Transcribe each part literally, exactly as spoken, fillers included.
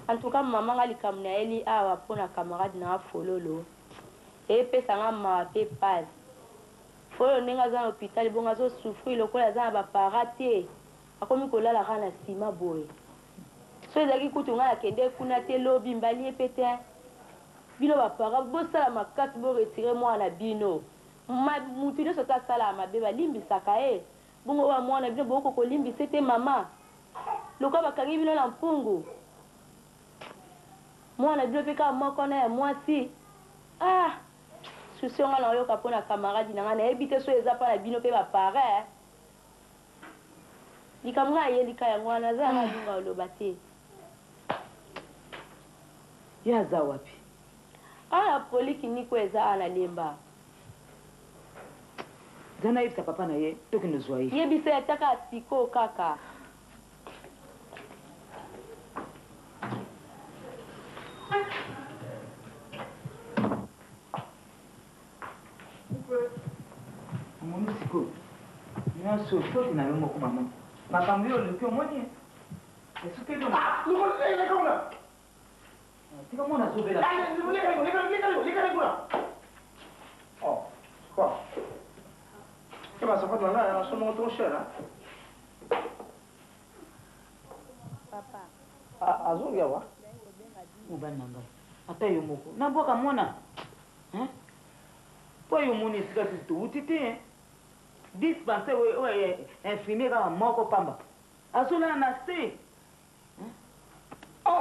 En tout cas, maman a dit que elle a pour un camarade na fololo. Et puis ça m'a marqué pas. Fololo n'est pas à l'hôpital, bon a souffrir le col a pas raté. A comme que là la rana sima boy. So ezaki kutu nga la kende kuna te lobi mbali pété. Bino ba para bo sala makasi bo retirer moi na bino. Ma mutu ne sota sala mabe ba limbisaka e. Bongo wa mwana bino boko ko limbisa te mama. Loka bakangi bino na mpungu. Mwana bino peka moko na ya mwasi. Ah, susi nga na yoka pona camarade na nga na ebite so eza pa na bino pe ba para. Likamwa ye lika ya mwana za na dunga oloba te. Ya za wapi? Ana poliki niko eza ana lemba. Zana ifta papa na ye, toki nozwa ye. Ye bisa yataka siko kaka. Moni siko. Nyaso toki na lomo ko mama. Makambo yo lekyo moni. Esuke do. Ah, luko le ko na. Tika mona zo bela. Ah, le le le le le le le Oh, quoi? Che ma sapato là, sono molto cher, Papa. Ah, azuri yawa. Mubana ngai. Ata yo moko. Na boka mona. Hein? Po yo moni sika sisto utite hein. Dispenser we we infirmier ka moko pamba. Asola na se. Oh!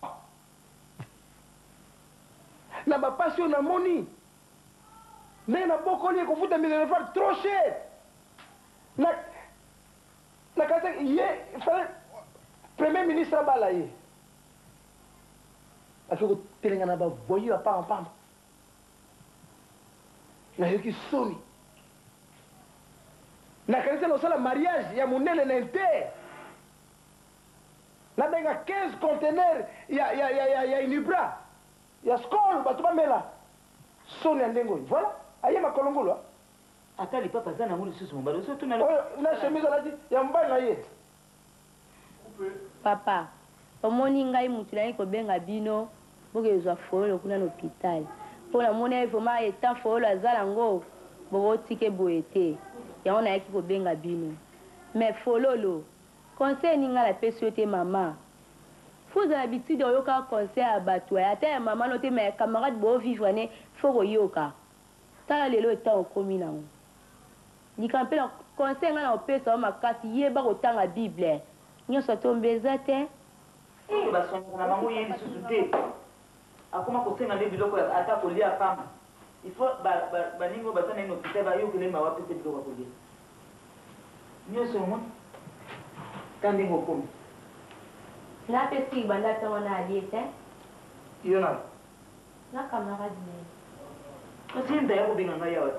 Na ba passion na moni. Mais na bokoli ko futa mille francs trop cher. Na na kata ye fallait premier ministre bala ye. Afiko telenga na ba voyu apa apa. Na yoki soni. Na kanisa no sala mariage ya munene na inter. Na benga quinze conteneurs ya ya ya ya ya inibra. Ya skol batuba mela. Soni andengo. Voilà. Aye makolongolo. Ata li papa zana ngulu susu mbalo so tuna. Oh, na chemise la dit ya mbana ye. Papa, omoni ngai mutu na ko benga bino, boke ezwa fololo kuna na hôpital. Pona mona e vraiment etant fololo azala ngo, bobo tike boete. Ya ona yaki ko benga bino. Mais fololo, conseil ninga la pesiote mama. Faut l'habitude de yoka conseil à batwa. Ata maman note mes camarades bo vivre ne faut yoka. Tala lelo etant au komina. Ni kampe na conseil nga na opesa makasi yeba kotanga Bible. Nyoso tombeza te. Eh basongo na bango yebi susu te. Akoma kosenga nde biloko ata kolia pamba. Il faut ba ba ningo basana ino kitaba yo kile mawapi te biloko kolia. Nyoso mo. Kandi ngokomi. Na pesi banda ta wana aliete. Yona. Na camarade ne. Kasi nda yako binga ngaya wati.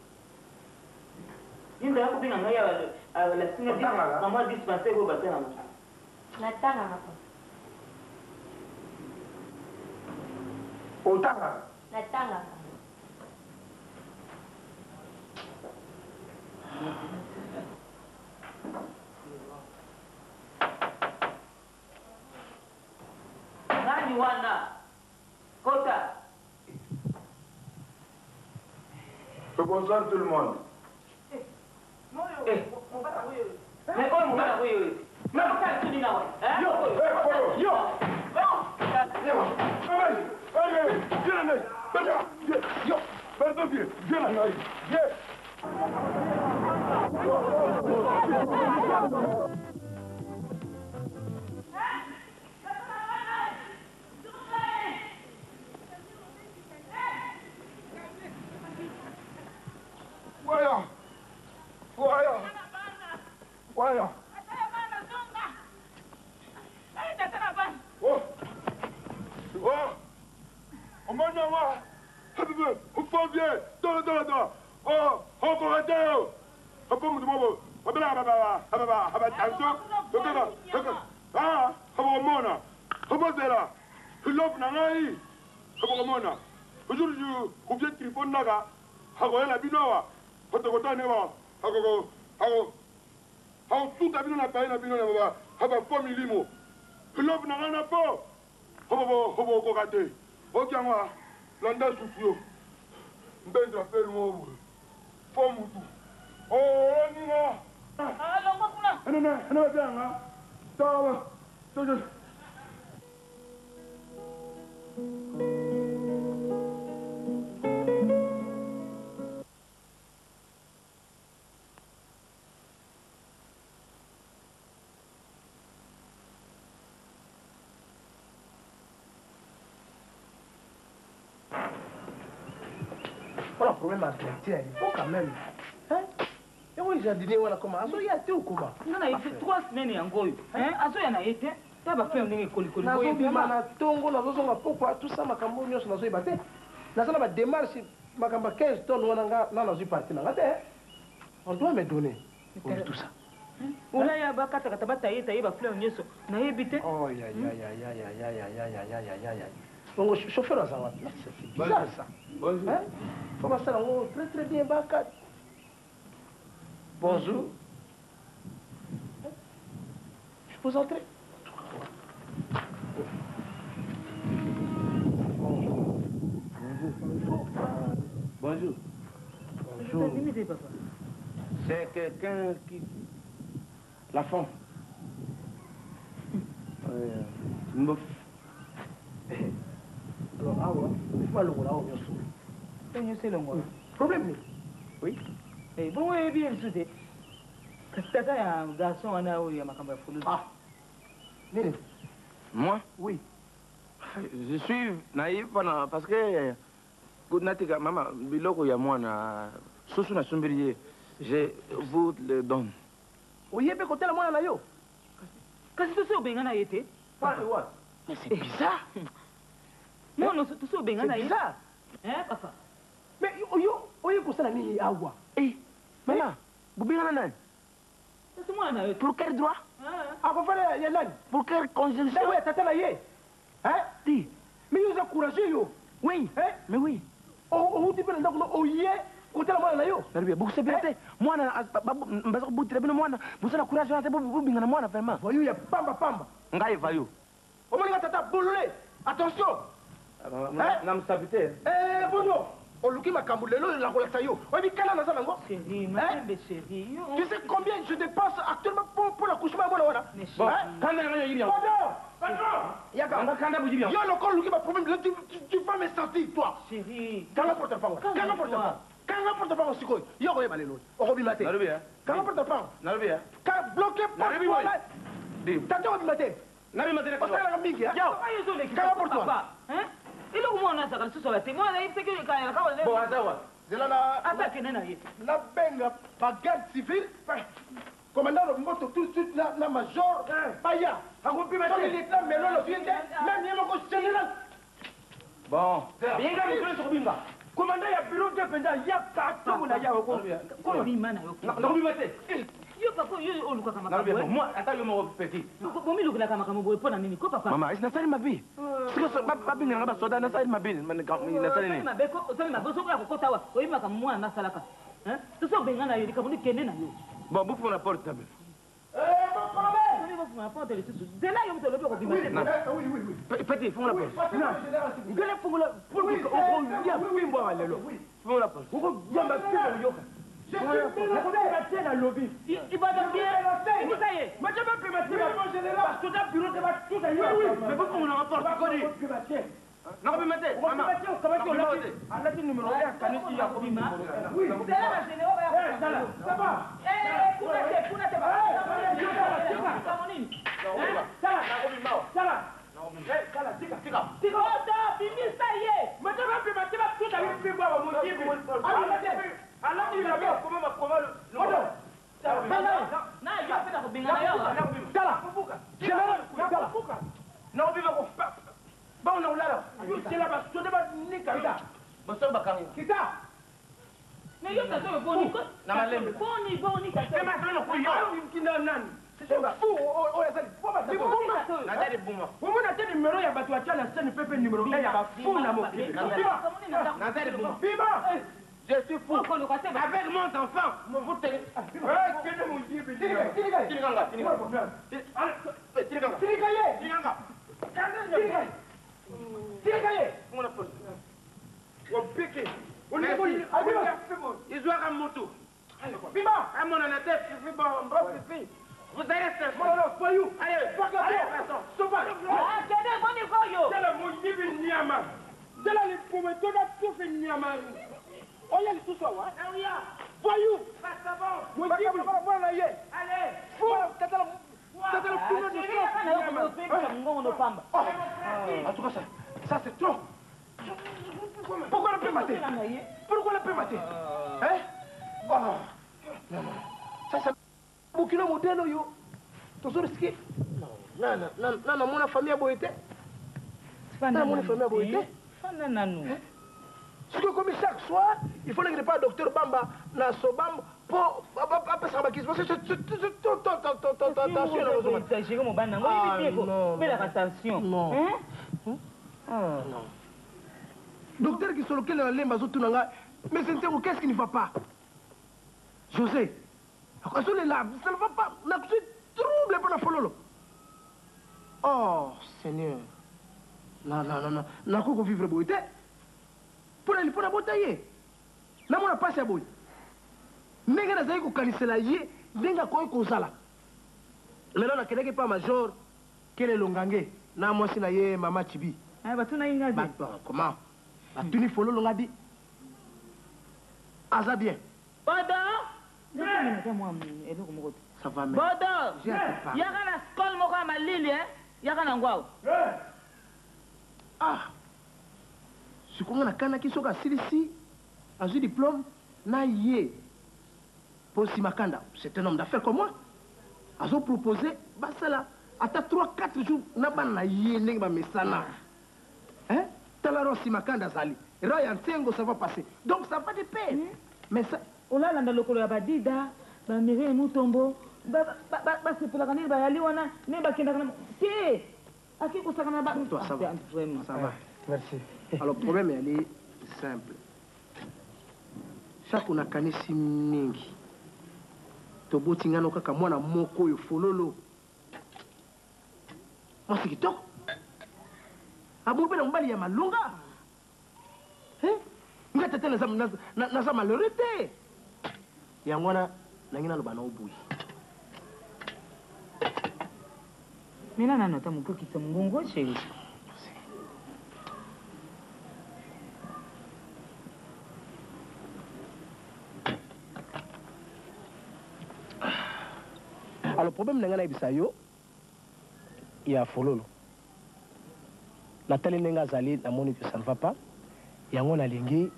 Nda yako binga ngaya wala la singa di mama dispenser go basana mo. Na tanga hapo. Otanga. Na tanga. Nani wana? Kota. Bonsoir tout le monde. Eh. Mais comment on va oui oui. Non, pas tout dina wa. Hein? Yo, eh, yo. Yo. Yo. Pardon bien. Viens là. Viens. Voyons. Voyons. Voyons. Oh. Oh. On m'a dit moi. On fait bien. Dans dans dans. Oh, on peut arrêter. On peut me demander. On peut là là là. Ah bah ah bah attention. Donc là. Donc ah, on va mona. On va là. L'offre n'a rien. On va mona. Aujourd'hui, on vient téléphone là. Hago la binoa. Koto koto ne ba. Hago hago. Hago tout a bino na pa na bino na ba. Haba family mo. Love na na po. hobo hobo ko kate o kyangwa landa susio mbendra pelu mo fo mutu o ninga ah longo kuna ana na ana byanga tawa tojo Voilà le problème avec tiens, il faut quand même. Hein? Et oui, j'ai dit, voilà comment. Aso y a été ou comment? Non, il fait trois semaines et encore. Hein? Aso y en a été. Tu vas faire une école. Nazo bimana tongo, nazo zonga pourquoi tout ça makambo nyos nazo ibate. Nazo na ba démarche makamba quinze tonnes wana nga na nazo parti na ngate. On doit me donner pour tout ça. Oula ya ba kata kata ba taye taye ba fleur nyeso. Na yebite. Oh ya ya ya ya ya ya ya ya ya ya ya ya ya. Bon, chauffeur à Zawat, c'est bizarre ça. Bonjour. Hein? Faut passer là, oh, très très bien, Bakat. Bonjour. Je peux entrer? Bonjour. Bonjour. Bonjour. C'est quelqu'un qui... La femme. Euh, Alors, ah ouais, il faut aller au là, Tenyo c'est le moi. problème, oui. Eh bon, eh bien, soudé. Tata ya garçon ana o ya makamba fulu. Ah. Nini? Moi, Oui. je suis naïf pendant, parce que Natika, maman, biloko ya mwana, susu na sumbiriye, je vous le donne. Oui, il peut compter la moine à yo. Kasi tu so benga na yete? Pas de what? Mais c'est bizarre. Moi non, tu so benga na C'est yete. bizarre. Hein, papa? Mais yo, yo, yo, pour ça, la ligne awa. Eh, maman, vous bien nan? C'est moi na yete. Pour quel droit? Ah, vous faites la langue. Pour quelle conjonction? Oui, tata la yé. Hein? Dis. Mais vous encouragez yo. Oui, Hein? mais oui. Oh, oh, tu peux le dire, oh, yé, compter la moine à yo. Nalibia, beaucoup c'est bien. Moi, mbasa kubutira bino mwana, busana courage na tebo bubinga na mwana vraiment. Voyou, il y a pamba pamba. Ngai vayo. Au moins, tata, boulolé. Attention. Na msabite. Eh, bonjour. Oluki makambo lelo la kolakisa yo. Oyebi kala naza nango? Chérie, ma belle chérie. Tu sais combien je dépense actuellement pour, pour l'accouchement à moi là? Bon, quand même il y a Pardon! Pardon! Yaka, on va quand même dire. Yo le col oluki ma problème, tu, tu, tu vas me sentir toi. Chérie. Kanga porte le pango. Kanga porte le pango. Kanga porte le pango sikoy. Yo ko yeba lelo. Orobi maté. Nalibia. Kanga porte le pango. Nalibia. Ka bloqué par Nalibia. toi là. Dis. Tata orobi maté. Nalibia maté. Parce que la mingi hein. Papa yo zo le Kanga porte toi. Hein? Il est où moi on a ça quand tu sois là? Moi là il sait que quand il a quand Bon, azawa. Zela la ata kene na yete. la benga ba garde civile. Commandant de moto tout de suite la, la major Paya. Arobi maté. Il est là mais non le vient même il est au général. Bon. Bien gars sur Bimba. Commandant ya bureau de pendant ya ka to na ya ko. Ko bi mana yo. Nalibia maté. Yo papa yo oluka kama Nalibia, kama. moi, attends, yo mo petit. Bomi lukula kama kama boy pona nini ko papa? Mama, is nasali mabi. Siko mabi nganga ba soda nasali mabi, man nasali ni. Mabe ko osali mabe so ko ya kokota wa. Oyi maka mwana na salaka. Hein? Tu so benga na yo dikamu ni kende na yo. Bon, vous pour la porte table. Eh mon problème. Sali ba fuma porte le susu. Zela yo mto lobe ko bi mate. Oui oui oui. Petit, font la porte. Ngele fungula pour ko ko ya fimbo wa lelo. Font la porte. Ko yamba fimbo yoka. Je suis privatisé dans le lobby. Il va dans bien. Ça y est. Mais je vais privatiser mon général. Parce que dans le bureau de ma tout à l'heure. Oui, Mais pourquoi on a rapport à Cody? Nalibia maté. On va privatiser, on va privatiser. On a dit numéro un, canis, il y a combien de numéros? Oui. C'est là la générale va. Ça va. Eh, kuna te, kuna te ba. Kama nini? Sala, sala. Sala, tika, tika. Tika ota, fini ça y est. Mais je vais privatiser tout à l'heure. Fimbo wa mon type. Alors, il a bien comment ma comment le. Na yo peta ko binga na yo. Sala. Général, sala. Non, viva ko. Ba on a ulala. C'est là bas, tu devas nika. Boso bakanga. Kita. Mais yo ta so boni ko. Na malembe. Boni boni ka. C'est maintenant que yo kina nani. C'est fou. Oh, ça faut pas ça. Nadari buma. Vous avez un numéro, il y a battu à la scène, pépé numéro un, il y a fou là, mon fils. Nadari buma. Viva! Je suis fou. Avec mon enfant, mon vous télé. tika ye ngona pole on pique on Merci. est bon Ils ont un moto. Bima À mon honnêteté, Fifi, bon, bon, Fifi. Vous allez rester. non non voyou Allez, pas que allez, ça passons. sauvage Ah, kende boni koyo. tela mo yibi nyama tela ni pomme to da to fe nyama oya li tout ça wa voyou mo yibi mo na ye Allez. fou tatala tatala pomme de so en tout cas ça ça c'est trop pourquoi la paix mater pourquoi la paix mater hein oh non non ça c'est bukino modelo yo to so risqué non non non non non mon famille a boité non mon famille a boité Fana nanu. ce que comme chaque soir il faut que pas docteur Bamba na Sobam pour pas ça bakis parce que c'est tout tout tout tout tout attention Exagérer mon ban nango. Fais la attention. non Hein? non docteur qui sur lequel les mazo tunanga mais c'est qu'est-ce qui ne va pas José quand on est là ça ne va pas na tu trouble pour la fololo oh Seigneur non non non non na ko vivre boité pour aller pour la botailler na mona passe à boy ndenge na zai ko kanisela ye ndenge ko ko sala lelo na keleke pa major kele longange na mwasi na ye mama Chibi Ah bah tu n'as rien dit. bah comment bah tu ni fololo ngadi aza bien Bodo. ça va mais Bodo. j'ai hâte de parler. Yaka na skol moko ma lili hein. Yaka na ngwao. ah sikonga na kana kisoka silisi azui diplôme na ye Paul Simakanda c'est un homme d'affaires comme moi azo proposé basala ata trois quatre jours na bana na ye ndenge ba mesana hein talaro Simakanda zali raya ntengo ça va passer donc ça va de paix mais ça Olala lokolo ya badida, ba mere mutombo, ba ba ba sepela kanili ba yali wana, ne ba kenda kana. Si. Aki ko sakana ba. Toi, ça va. Vraiment. ça va Merci. alors le problème elle est simple chaque on a kanisi mingi toboti ngano kaka mwana moko yo fololo moi c'est kitoko abobe na mbali ya malunga hein ngata tena za na na za malheureux te yango wana nangina loba na obuyi Mina nano ta muko kitsa mungongo chéri. alors le problème nanga na ibisa yo ya fololo natali ndenge azali namoni que ça ne va pas yango nalingi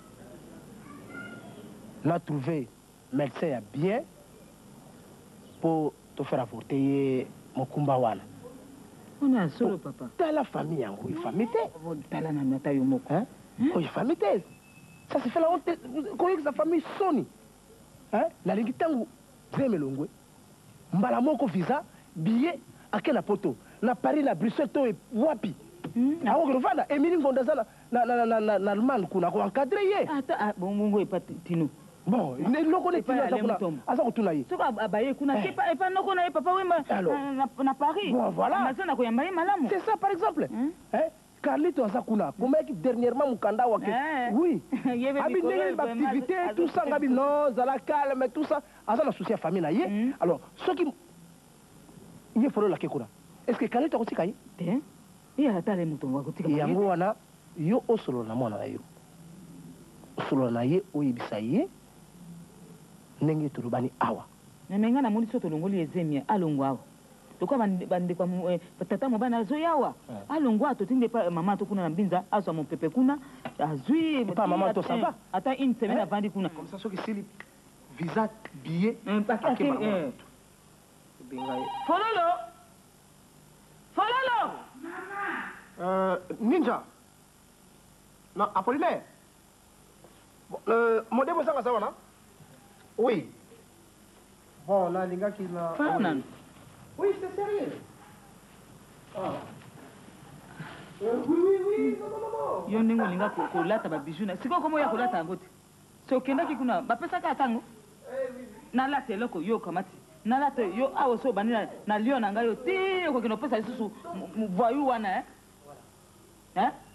na trouver médecin ya bien pour te faire avorter ye mokumba wana On a solo papa. tala famille yango ifamille te Tala na nata yo moko. hein oh ifamille te ça se fait la honte koyeki sa famille soni hein nalingi ntango zeme longwe mbala moko visa billet ake na poto na Paris na Bruxelles to wapi akoki rovanda Emily Ngonda aza na na na na na Allemagne kuna ko encadrer ye Ata bon mungo epa tino. bon loko ne tino aza kuna aza kotuna ye Soko abaye kuna kepa epa noko na papa wema na Paris. Bon, voilà. Masana ko yamba malamu. c'est ça par exemple hein Carlito aza kuna komeki dernièrement mukanda wake oui abi ndenge l'activité tout ça ngabi non zala calme tout ça aza na souci ya famille na ye alors soki ye folo la kekuna est-ce que Carlito akotika ye Te. Iya hatale mutongo akotika. yango wana yo osolo na mwana na yo osolo na ye oyebisa ye ndenge tolobani awa Nenga na moni soto longoli ezemia alongwa. Lokwa bande kwa tata mobana azoyawa. Alongwa to tinde pa mama to kuna na mbinza azo mon pepe kuna azui pa mama to ça va ata une semaine avant di kuna. comme ça soki sili visa billet Pakati eh. Fololo. Fololo. Euh, Ninja. Non, Apollinaire. Bon, euh, mon démo ça va ça va non? Oui. Bon, là les gars qui n'a. Fanan. Oui, c'est sérieux. Ah. Euh, oui, oui, oui, non, non, non, non. Yo ndingo linga ko ko lata ba bijuna. Siko komo ya ko lata ngote. So kenda ki kuna ba pesa ka tango. Na lata loko yo kamati. Na lata yo awo so bani na, na lio na ngayo ti ko kino pesa susu voyu wana eh. Eh?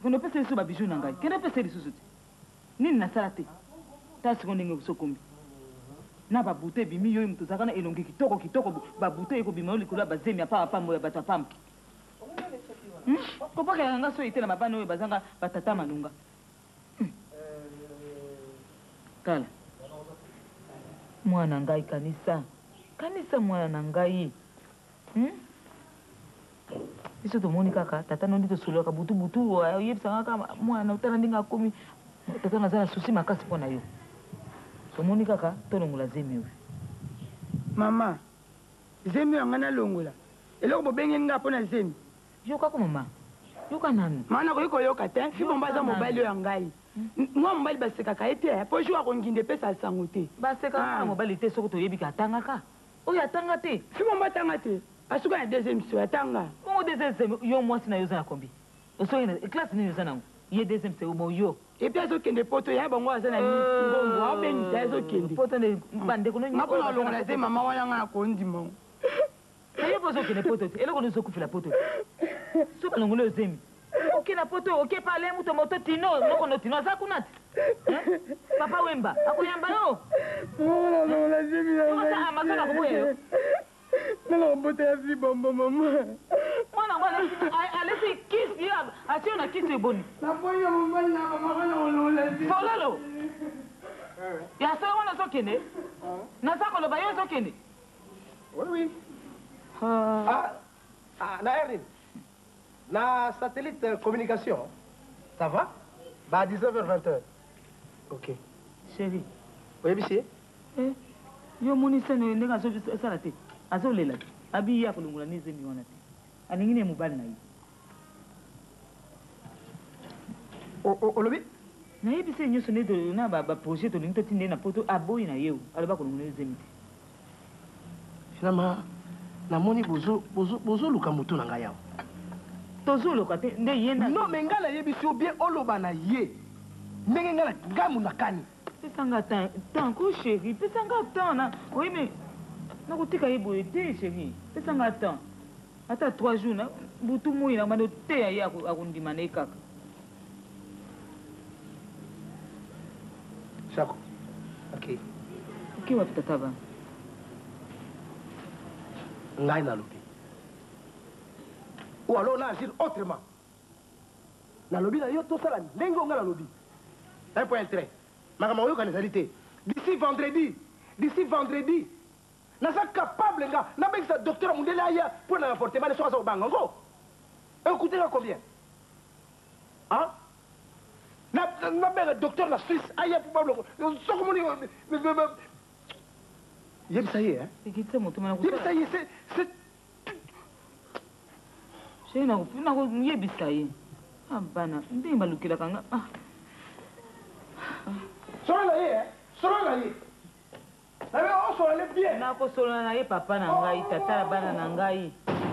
kono pesa lisusu babiju na ngai kende pesa lisusu te nini nasala te ta siko ndenge kosokombi na babute bimi yoyi mutu zaka na elongi kitoko kitoko babute eko bima likolo ya bazemi apa apambo ya bato apambo kopaka nga so ite na mabana oyo bazanga batata malunga tala mwana ngai kanisa kanisa mwana na ngai biso tomoni kaka tata nondi tosololaka butubutu oyebisanga kaka mwana otala ndenge akomi tata naza na susi makasi mpo na yo tomoni kaka tolongola zemi oyo mama zemi oyo nga nalongola eloko bobenge nga mpo na zemi yokako mama yoka nanu maa nakoki koyoka te fi bomba aza mobali oyo ya ngai mwa mobali basekaka ye te po jour akonginde epesa sango te basekaka mwana mobali te soki toyebika atangaka oyo atanga te fi bomba atanga te asuka na deuxième so atanga bongo deuxième yo mwasi na yo oza na kombi osoki na classe nini oza nango ye deuxième se mo yo epi azokende poto ya bango aza na ngombo abenisa azokende poto nde bandeko nga mpona olongola te mama wana nga nakondima aye po ozokende poto te eloko nde ozokufela poto te so balongoli ozemi oke na poto oke pale muto moto tino nokono tino aza kuna te papa wemba akoyamba yo amaso na koboya yo nala mbota ya fi bombo mama mwana ngo alesi kisi atio na kisi eboni napoya mobali na mamaka na olongola te fololo ya solo wana ozokende naza koloba yo ozokende Oui, oui. Ah, ah, na Erin. Na satellite euh, communication. Ça va? Bah, à dix-neuf heures vingt. Ok. Chérie. Oui, monsieur. Eh, yo moni sene ndenge azosala te. Azolela te. Abi ya kolongola ni zemi wana te. Aningi ne mobali na ye. Olobi? nayebi se nyonso nde na baprojet tolingi totinde na poto aboyi na ye aloba kolongola ezemi te finalement namoni bozoluka motu na ngai awa tozoluka te nde ye non me ngai nayebisi yo bien oloba na ye ndenge ngai ngamu nakani pesanga temps ko chéri pesanga temps na oyeme nakotika ye boye te chéri pesanga temps ata trois jours na butu moi na mando te ya ye akondima na ye kaka Chako. Ok. Ok, wa tata ba. Ngai na lobi. Ou alors na agir autrement. Na lobi na yo to sala ndenge nga na lobi. Un point trait. Makama yo kanezalité. D'ici vendredi, d'ici vendredi. Na sa capable nga na bek sa docteur Mundele aya pour na fortement de soa banga ngo. Écoutez là combien? Hein? Na na bek docteur la Suisse aya pour Pablo. So comme on Yem ça y est, hein? Ekitse moto mana ko. Yem ça y est, c'est c'est Chéri na ko na ko yebisa ye. Ah bana, ndenge balukila kanga. Ah. Solo la ye, hein? Solo la ye. Na be o solo le bien. Na ko solo na ye papa na ngai, tata na bana na ngai.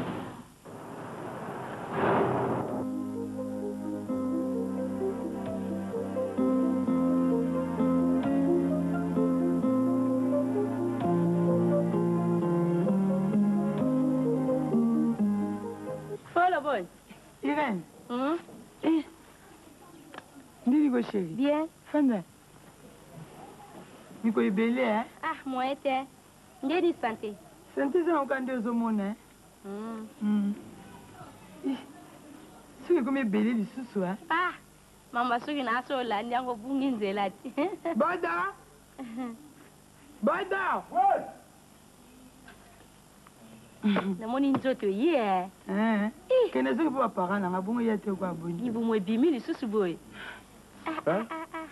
Irène. Hum? Eh. Dis-moi, chérie. Bien. Fanda. Niko ibele, hein? Ah, moi, était. J'ai dit santé. Santé, c'est encore deux au monde, hein? Hum. Hum. Si vous avez belé du sous hein? Ah, maman, ce qui n'a pas là, il y a un bon là. Bada! Bada! Ouais! Na moni nzoto ye eh kene zoko pa parana nga bongo ya te kwa boni ibu mo bimi lisusu boy hein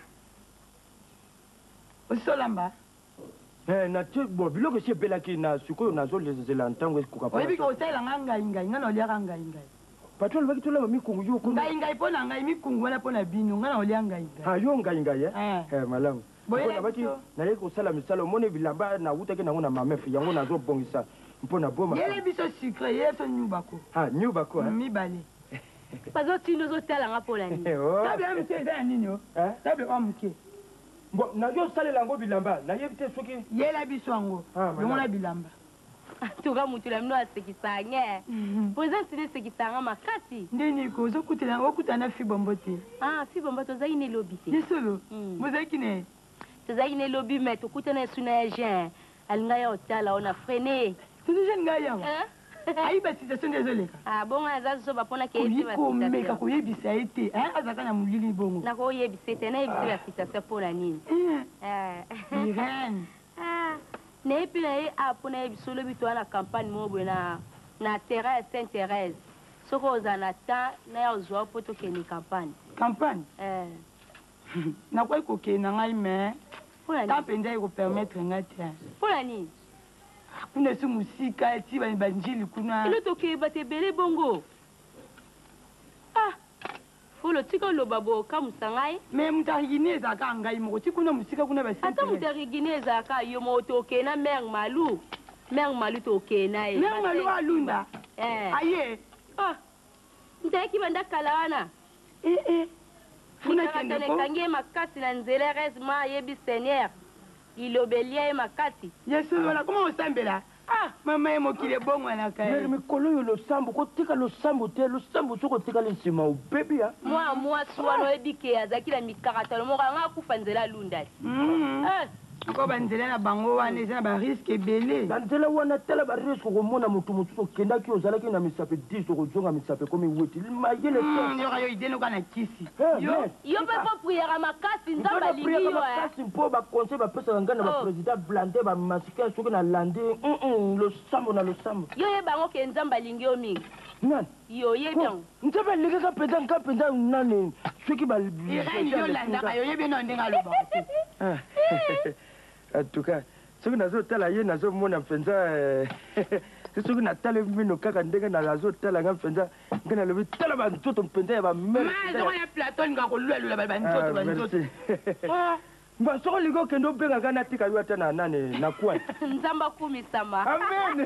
osolamba eh na te bo biloko si belaki na suko na zo les elantango ko ka oyebi ko tela nga ngai ngai nga no lia ngai ngai patron baki tola mikungu yo ko ngai ngai pona ngai mikungu wana pona bino nga no lia ngai ngai ha yo ngai ngai eh eh malamu boye baki na ye ko sala misalo mone bilamba na utake na ngona mamefu yango na zo bongisa mpona boma yele biso sucre yele so nyubako ah nyubako hein mi bale bazo tino zo tala nga pola ni tabe am te za nini yo hein tabe am ke bon na yo sale lango bilamba na ye te soki yele biso ngo ngona bilamba tuka mutu na mino asekisanga présence ne sekisanga makasi ndeni ko zokutela okutana fi bombo te ah fi bombo tozaki ne lobi te yesolo mozaki ne tozaki ne lobi mais tokutana suna ya jean alinga ya otala ona freine tuni jean ngaya ayi ba situation désolé ah bon aza so ba pona ke yebisa ba ko meka ko yebisa ete hein azaka na mulili bongo na ko yebisa te na yebisa ba situation pona nini eh Irene ah ne puis na a pona yebiso lobi to na campagne mo na na terrain Sainte Thérèse soko ozana ta na ya ozwa poto ke ni campagne campagne eh na kwa ko ke na ngai mais pona ta penza ko permettre ngati pona nini kuna si musika eti bani banjili kuna ilo toke bate bele bongo ah folo tika lo babo kamusangai me mutahigineza ka ngai mo tikuna musika kuna basi ata mutahigineza ka yo mo toke na mer malu mer malu toke na e mer malu alunda eh aye ah ndaki banda kalawana eh eh funa kende ko kange makasi na nzela resma yebi seigneur ilobelia makati yesu wala koma osambela ah mama emo kile bongo na kai mais mikolo yo lo sambo ko tika lo sambo te lo sambo soko tika le nsima o baby ya moi moi swano edike azaki na mikarata lo moka nga kufa nzela lunda eh ko banzela na bango wana eza ba risque belé banzela wana tela ba risque ko mona mutu mutu so kenda ki ozala ki na misape dix ko jonga misape komi weti mayele to yo yo ideno kana kisi yo yo pe po prière makasi nzamba lingi yo eh makasi mpo ba conseil ba pesa ngana ba président blindé ba masika soki na lande mm lo sambo na lo sambo yo ye bango ke nzamba lingi yo mingi nan yo ye bien nzamba lingi ka pesa ka pesa nani soki ba yo landa yo ye bien ndenga lo ba en tout cas soki nazotala ye nazomona mpenza soki natala mino kaka ndenge nazotala nga mpenza nge nalobi tala banzoto mpenza ya bamere soko lingi okende obengaka natika yo ata na nane na kwani nzamba akumisama amen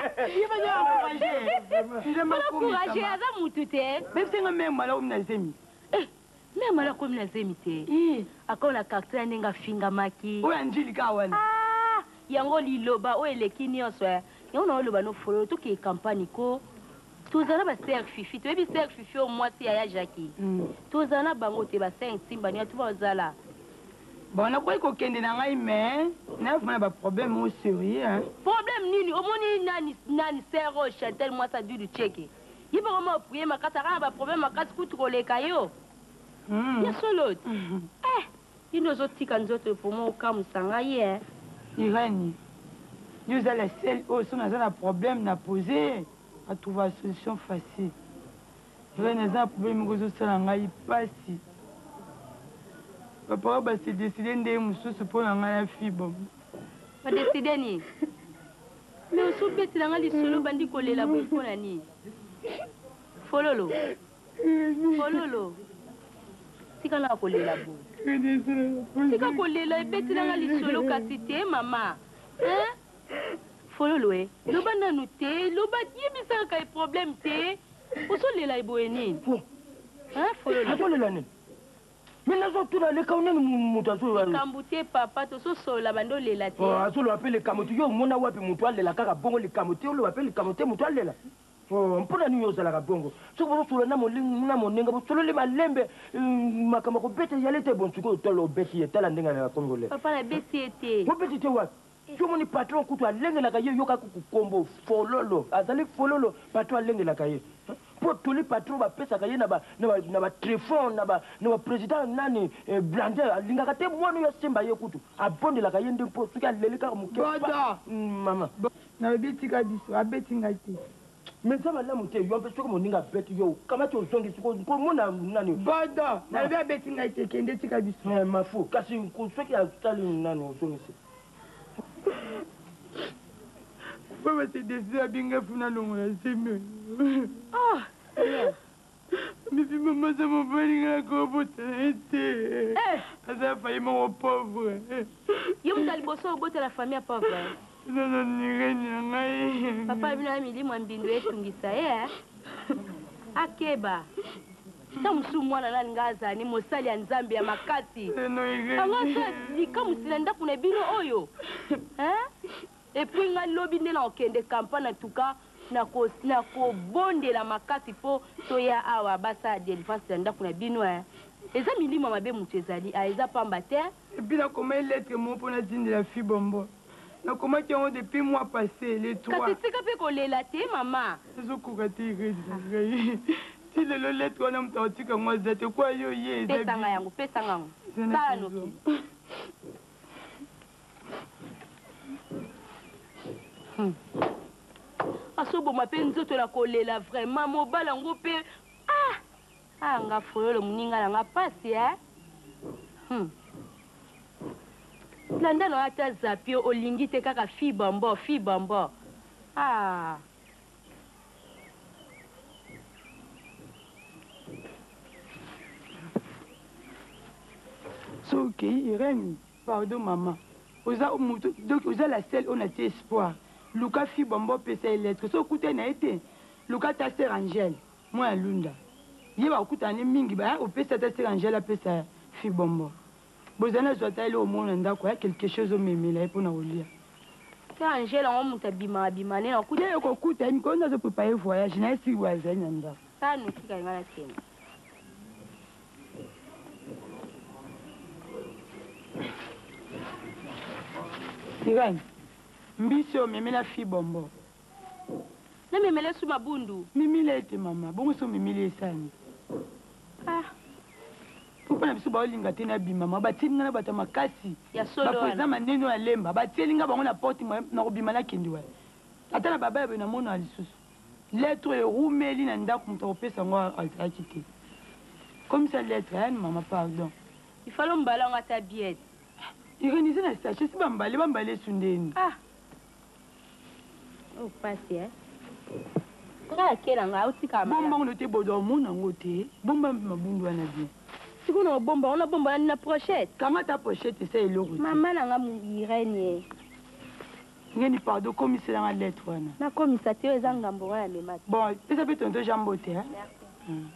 encourage aza mutu te bebisenga memala omi na zemi me mala komi na zemi te akona caractère ya ndenge afingamaki oyo anjili ka wana yango liloba oyo eleki nyonso yango na oloba nofolo toke campagne ko tozala baser fifi toyebi ser fifi o mwasi yaya jaki tozala na bango te baser nsimbani atu bazala bon nakoki kokende na ngai mais nafumana baproblème o sérieux problème nini omoni nani nani ser o chantel mwasi adudu cheke ye bakoma oprie makasi akana baproblème makasi kutu koleka yo ya solo eh ino ozotika nzoto pomo okamusa ngai ye Irani yo oza la seule oyo so naza na problème na posé atrouva solution facile Irani aza na problème moko ezosala ngai pasi papa basi décide ndenge mosusu mpo na ngai na fibre badeside nini me osobetela ngai lisolo bandi kolela boye mpo na nini fololo fololo tika na kolela boye tika kolela ebetela ngai lisolo kasi te mama fololo e loba nanu te loba yebisaka ka problème te ozolela eboye nini fololo azolela nini mais nazotuna leka nini moto azokambu te papa tozosola bandi olela te azoloba mpe likambo te yo omona wapi moto alela kaka bongo likambo te oloba mpe likambo te moto alela mpona nini ozalaka bongo soki bozosola na monenga bosololi malembe makambo kobeta yale te bon sikoyo tala obeti ye tala ndenge alaka kongo lela papa nabeti ye te obeti te wapi somoni patron kutu alengelaka ye yoka kukombo fololo azali fololo patron alengelaka ye mpo toli patron bapesaka ye na batrefon na baprésident nani blander alingaka te mwana oyo asemba ye kutu abondelaka ye nde mpo soki aleli kaka moke mama nalobi tika biso abeti ngai te mais nzambe alamu te yo mpe soki moninga abeti yo kamati ozongisi komona nani bodo nalobi abeti ngai te kende tika biso mafu kasi soki asali nani ozongisi Papa s'est décidé à bien faire la longue semaine. Ah, mais puis maman, ça m'a pas dit la copote. Ça a failli mon pauvre. Yo mtali boso obote la famille pauvre. Non, non, ni rien. Papa bino amili mwambindo etungisa ye. Akeba. Tamusu mwana nani ngaza ni mosali ya nzambe ya makati. Non, Angasa likamusila ndaku na bino oyo. Hein? Et puis, nga lobi nde na okende campagne en tout cas, na ko na ko bonde la makati po toya awa basa délivrance danda kuna bino hein. Eza milimo mabe mutu ezali, a eza pamba te. Et puis na comment lettre mon pour na dîner la fille bombo. Na comment qui ont depuis mois passé les trois. Kasi tika pe kolela te maman. Zo kokati rezi. Si le lettre on a mtoti ka moi zete kwa yo ye. Pesa nga yango, pesa nga yango. Sala no. Hmm. Asobo mape nzoto la kolela vraiment mobala ngo pe ah ah nga fololo muninga la nga pasi eh hmm landa no ata zapio olingi te kaka fi bombo fi bombo ah so ok Irène pardon maman oza donc oza la seule on a tes espoir. Luka fi bombo pesa lettre so kuta na été Luka ta sœur Angèle moi Lunda yeba kuta ni mingi ba o pesa ta sœur Angèle pesa fi bombo bozana zota ile au monde ndako ya quelque chose au memela et pour na olia sœur Angèle on muta bima bima ne okuta ko kuta ni ko na zo préparer voyage na si wazanya ndako ça nous kika ngala tena Irène Mbiso memela fi bombo. Na memela su mabundu. Mimile ete mama, bongo so mimile esani. Ah. Upa na biso ba olinga te na bima mama, batili nga na bata makasi. Ya solo wana. Ba poza maneno ya lemba, batili nga bango na porte na kobima na kendi wa. Ata na baba ya na mona alisusu. Lettre rumeli na ndako mto opesa ngo akite. Comme ça lettre, hein maman pardon. Il fallait mbala ngata biette. Irène na sachet si bambale bambale sundeni. Ah. Oh, passe, hein. Kaka kela nga utika ma. Bomba on te bodo mona ngote. Bomba mabundu wana bien. Siko na bomba, on a bomba na pochette. Kama ta pochette c'est eloko. Maman na nga Irène. Ngeni pardon commissaire en lettre wana. Na commissaire eza ngambo wana memati. Bon, pesa pe tonto jambote hein. Merci.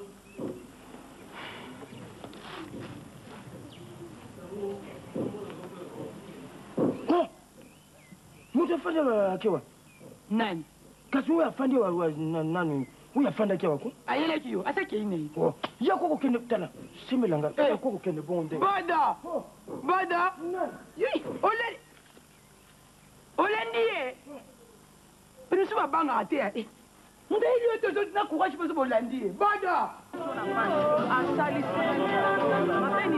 Mutu afanda kewa nani kasi uya afandi wa nani uya afanda kewa ko ayele kiyo asa ke ine oh ya koko kende tala similanga ya koko kende bonde bada bada yi ole ole ndiye pero suba banga ate nda ili to to na courage parce que landiye bada asali mapeni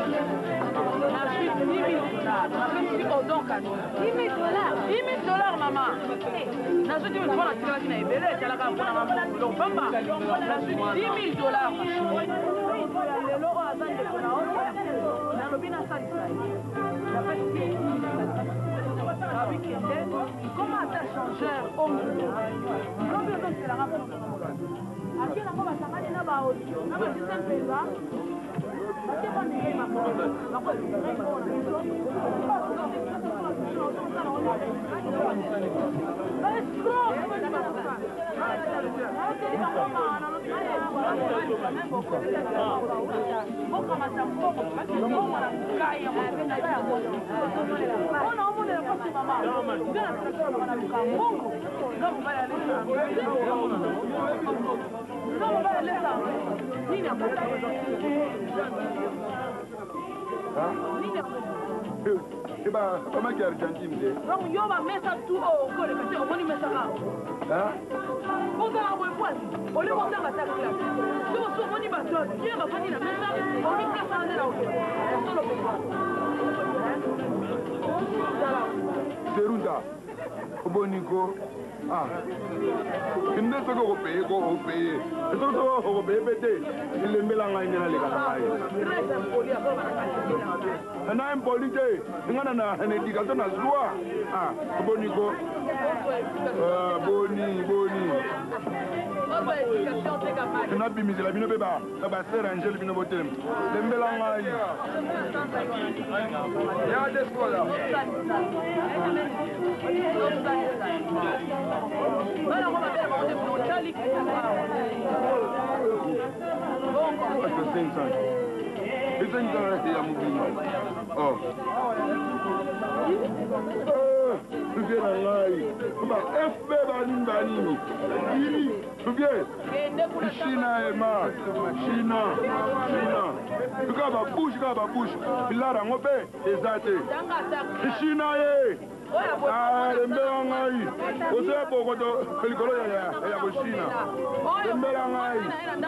dix mille dollars mapeni odonka dix mille dollars dix mille dollars maman nazodi mpona tiraki na ebele etalaka mpona mambo pamba nazodi dix mille dollars lelo oyo aza ndeko na oyo nalobi nasalisa napesi abikende comment ata changeur omulo lobi ozoselanga ake nango basangani na baaudio na basiste mpenza batie bandenge makolo bakoeai mpona biso okamata mbongo mbongo na kai ya ona omonela pasi mama nde na luka mbongo nga mobali alesa nga mobali alesa nini akosa nini akosa eba bamaki argentine de donc yo bamesa tu oyo okoleka te omoni mesaka ozala boye pwasi olingo otanga ta klase soko so omoni bato ye bafandi na mesa omikasana nde na okele solo serunda oboniko ah inde soki okopeye ko opeye soki soki okopeye pe te ilembela ngai nde nalekana ngai na impoli te ingana na éducation na zwa ah oboniko boni boni nabimisela bino mpe basere angele bino botelema lembela ngai ya deskola ya mobima Bien na ngai. Ba F B bani bani. Ili. Bien. China ema. China. China. Ka ba bouche ka ba bouche. Bilara ngope ezate. China ye. Ah, mbela ngai. Ose boko to likolo ya ya ya ko China. Mbela ngai.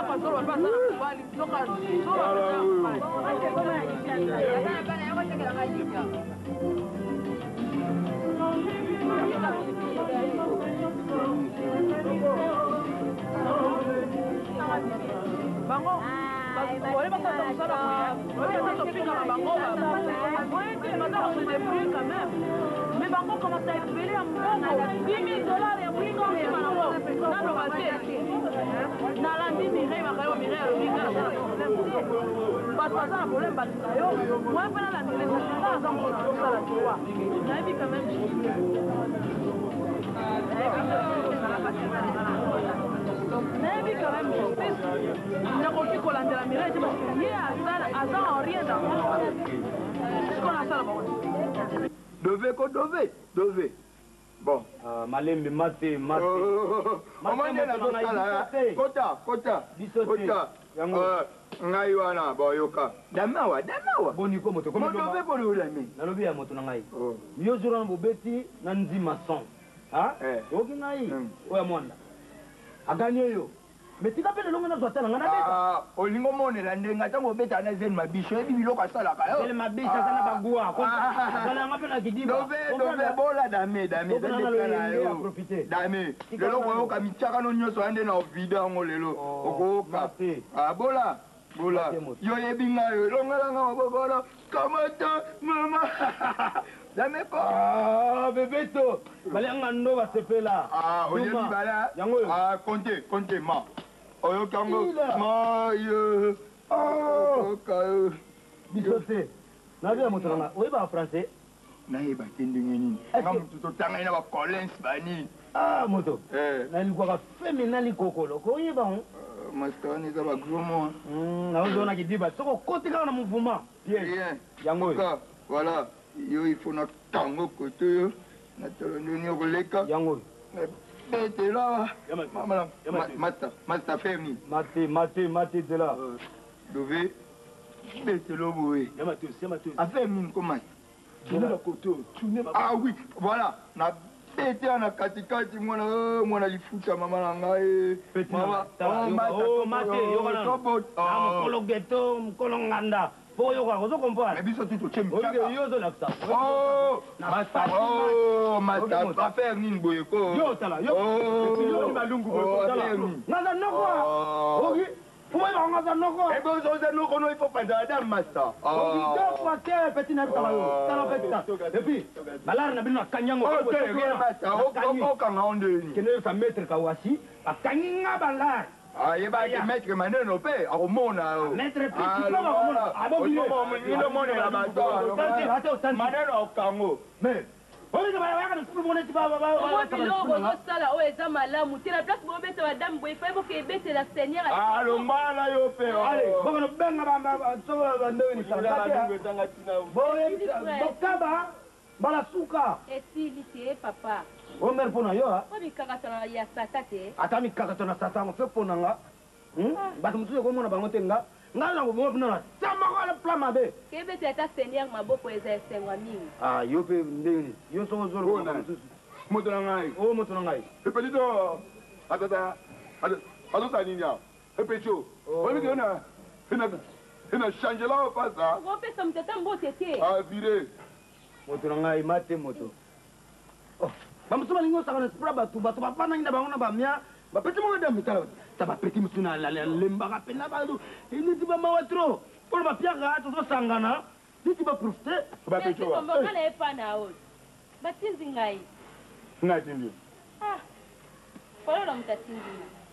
Bango, oleh bapa tak usah dah punya. Oleh bapa tak fikir bango, boleh tu macam orang sudah beli kan, mais bango comment ça est beli am bango, dix mille dollars yang beli kau ni mana bango, nak berapa sih? Nalan di mirai makai mirai alu mirai ada problem. Pas pasal problem pas kayo, moi pernah lah ni lepas tu lah sama orang usah lah tua. Nabi kan memang. Nabi quand même justice. N'a pas pu coller la mirage parce que hier à ça à rien dans. Ce qu'on a ça là-bas. Dove ko dove dove. Bon. Malembe mate mate. Mama na kota kota kota. Kota. Ngai wana boyoka. Damawa damawa. Boni ko moto ko moto dove ko ulami. Na lobi ya moto na ngai. Yo zura mbobeti na nzima son. Ah? Oki ngai. Oya mwana. Aganye yo. Metika pele longa na zotela ngana beta. Ah, olingo monela ndenga tango beta na zen mabisho ebi biloko asala ka yo. Ele mabisha sana bagua. Kala ngape na kidiba. Dove dove bola dame dame dame yo. Dame. Lelo ko ka michaka no nyoso ande na video ngo lelo. Okoka. Ah bola. Bola. Yo yebinga yo longa langa bobola. Kamata mama. Dame ko. Ah bebeto. Bale ngando ba sepela. Ah oyebi bala. Ah konte konte ma. Oyo kango ma yo. Ah ka. Bisote. Na bia moto na. Oye ba français. Na yeba tendengeni. Ngam tuto tanga ina ba Collins bani. Ah moto. Eh. Na ni kwa femina li kokolo. Ko yeba on. Master ni za ba gromo. Mm, na uzo na kidiba. Soko kotika na mouvement. Bien. Yango. Voilà. Yo il faut na tango koto yo. Na tolo ndeni okoleka. Yango. Bete là. Mama mata mata fermi. Mate mate mate de là. Dove. Bete lo boé. Yamato, yamato. Affaire mine comment? Tourner la koto, tourner ma. Ah oui, voilà. Na bete na katikati mwana mwana lifuta mama na ngai. Mama. Oh mate yo kana. Ah mkolo ghetto, mkolo nganda. Po yo kwa kozo kompara. Mais biso tuto chemi. Oyo yo zo laksa. Oh, mata. Oh, mata. Affaire mine boye ko. Yo tala, yo. Yo ni balungu ko tala. Nganda nokwa. Ogi. Fuma ba nganda nokwa. E bo zo ze noko no il faut prendre la master. Ogi do kwa te petit na tala yo. Tala petit. Et puis, balar na bino kanyango ko. Ok, bien master. O ko kanga onde ni. Kene sa maître kawasi, akanginga balar. Ah, il va y mettre maneno pe akomona. Maître pe kilomo akomona. Abobi ile mone la bato. Maneno okango. Mais oyo ba ya kana sipo mona tiba ba ba. Oyo sala oyo eza malamu. Tira place bo bete wa dame boy fa boke bete la seigneur. Ah, lo mala yo pe. Allez, bono benga ba ba so ba ndo ni sala. Boye bokaba bala suka. Esili tie papa. Omer pona yo ha. Obi kakatana ya satate. Ata mi kakatana sata mo fe pona nga. Hmm? Bato mutuje ko mona bango tenga. Ngala ngo mo bina. Sama ko la plama be. Kebe tata seigneur maboko eza esengwa mingi. Ah, yo pe ndeni. Yo so zo lo ko mususu. Moto na ngai. Oh, moto na ngai. E petito. Atata. Alo sa ninya. E pecho. Wani ke na. Ina ina changer la face là. Wo pe som tata mbote te. Ah, viré. Moto na ngai mate moto. Oh. Bamusuba lingo sakana spra batu batu bapana nginda bangona bamya bapeti mo nda mitala ta bapeti mutuna la lemba ka pena ba do ini tiba mawatro pour ba piaga to sangana titi ba profiter ba pecho wa ko kala e pana o batinzi ngai na tindi ah polo mtatinzi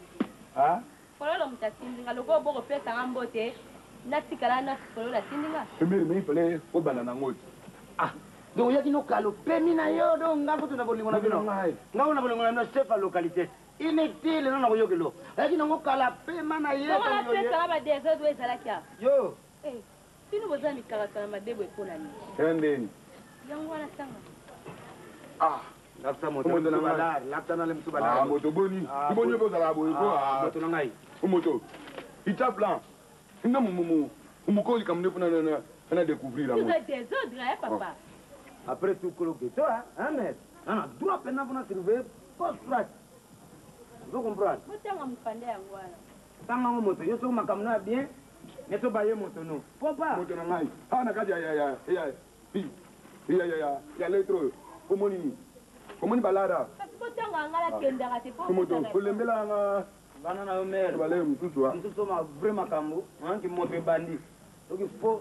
ah polo mtatinzi ngaloko boko pesa ngambote natikala na polo la tindinga emiri mi pele o bana na ngoti ah donc yaki no kalo pemi na yo do ngako to na bolingo na bino ngai ngako na bolingo na chef à localité inutile no na ko yokelo yaki no kala pema na ye ko na pesa ba des autres ezala kia yo eh sino boza mikala kana madebo epona ni endeni yango wana sanga ah lapsa moto na balar lapsa na lemsu balar ah moto boni boni bo sala bo ko ah moto na ngai moto ita plan ina mumu mumu li kamne puna na na découvrir la moto tu es désordre papa après tout que que toi hein mais ana droit pena pour trouver post prat vous comprenez motanga mfande yangu wala tanga moto yo so makamna bien neto baye moto no papa moto na ngai ana kaja ya ya ya ya ya ya ya letro komoni komoni balada motanga ngala kendaka te po moto kolembela nga bana na mer bale mtutu ah mtutu ma vraiment kambo hein qui moto bandi donc il faut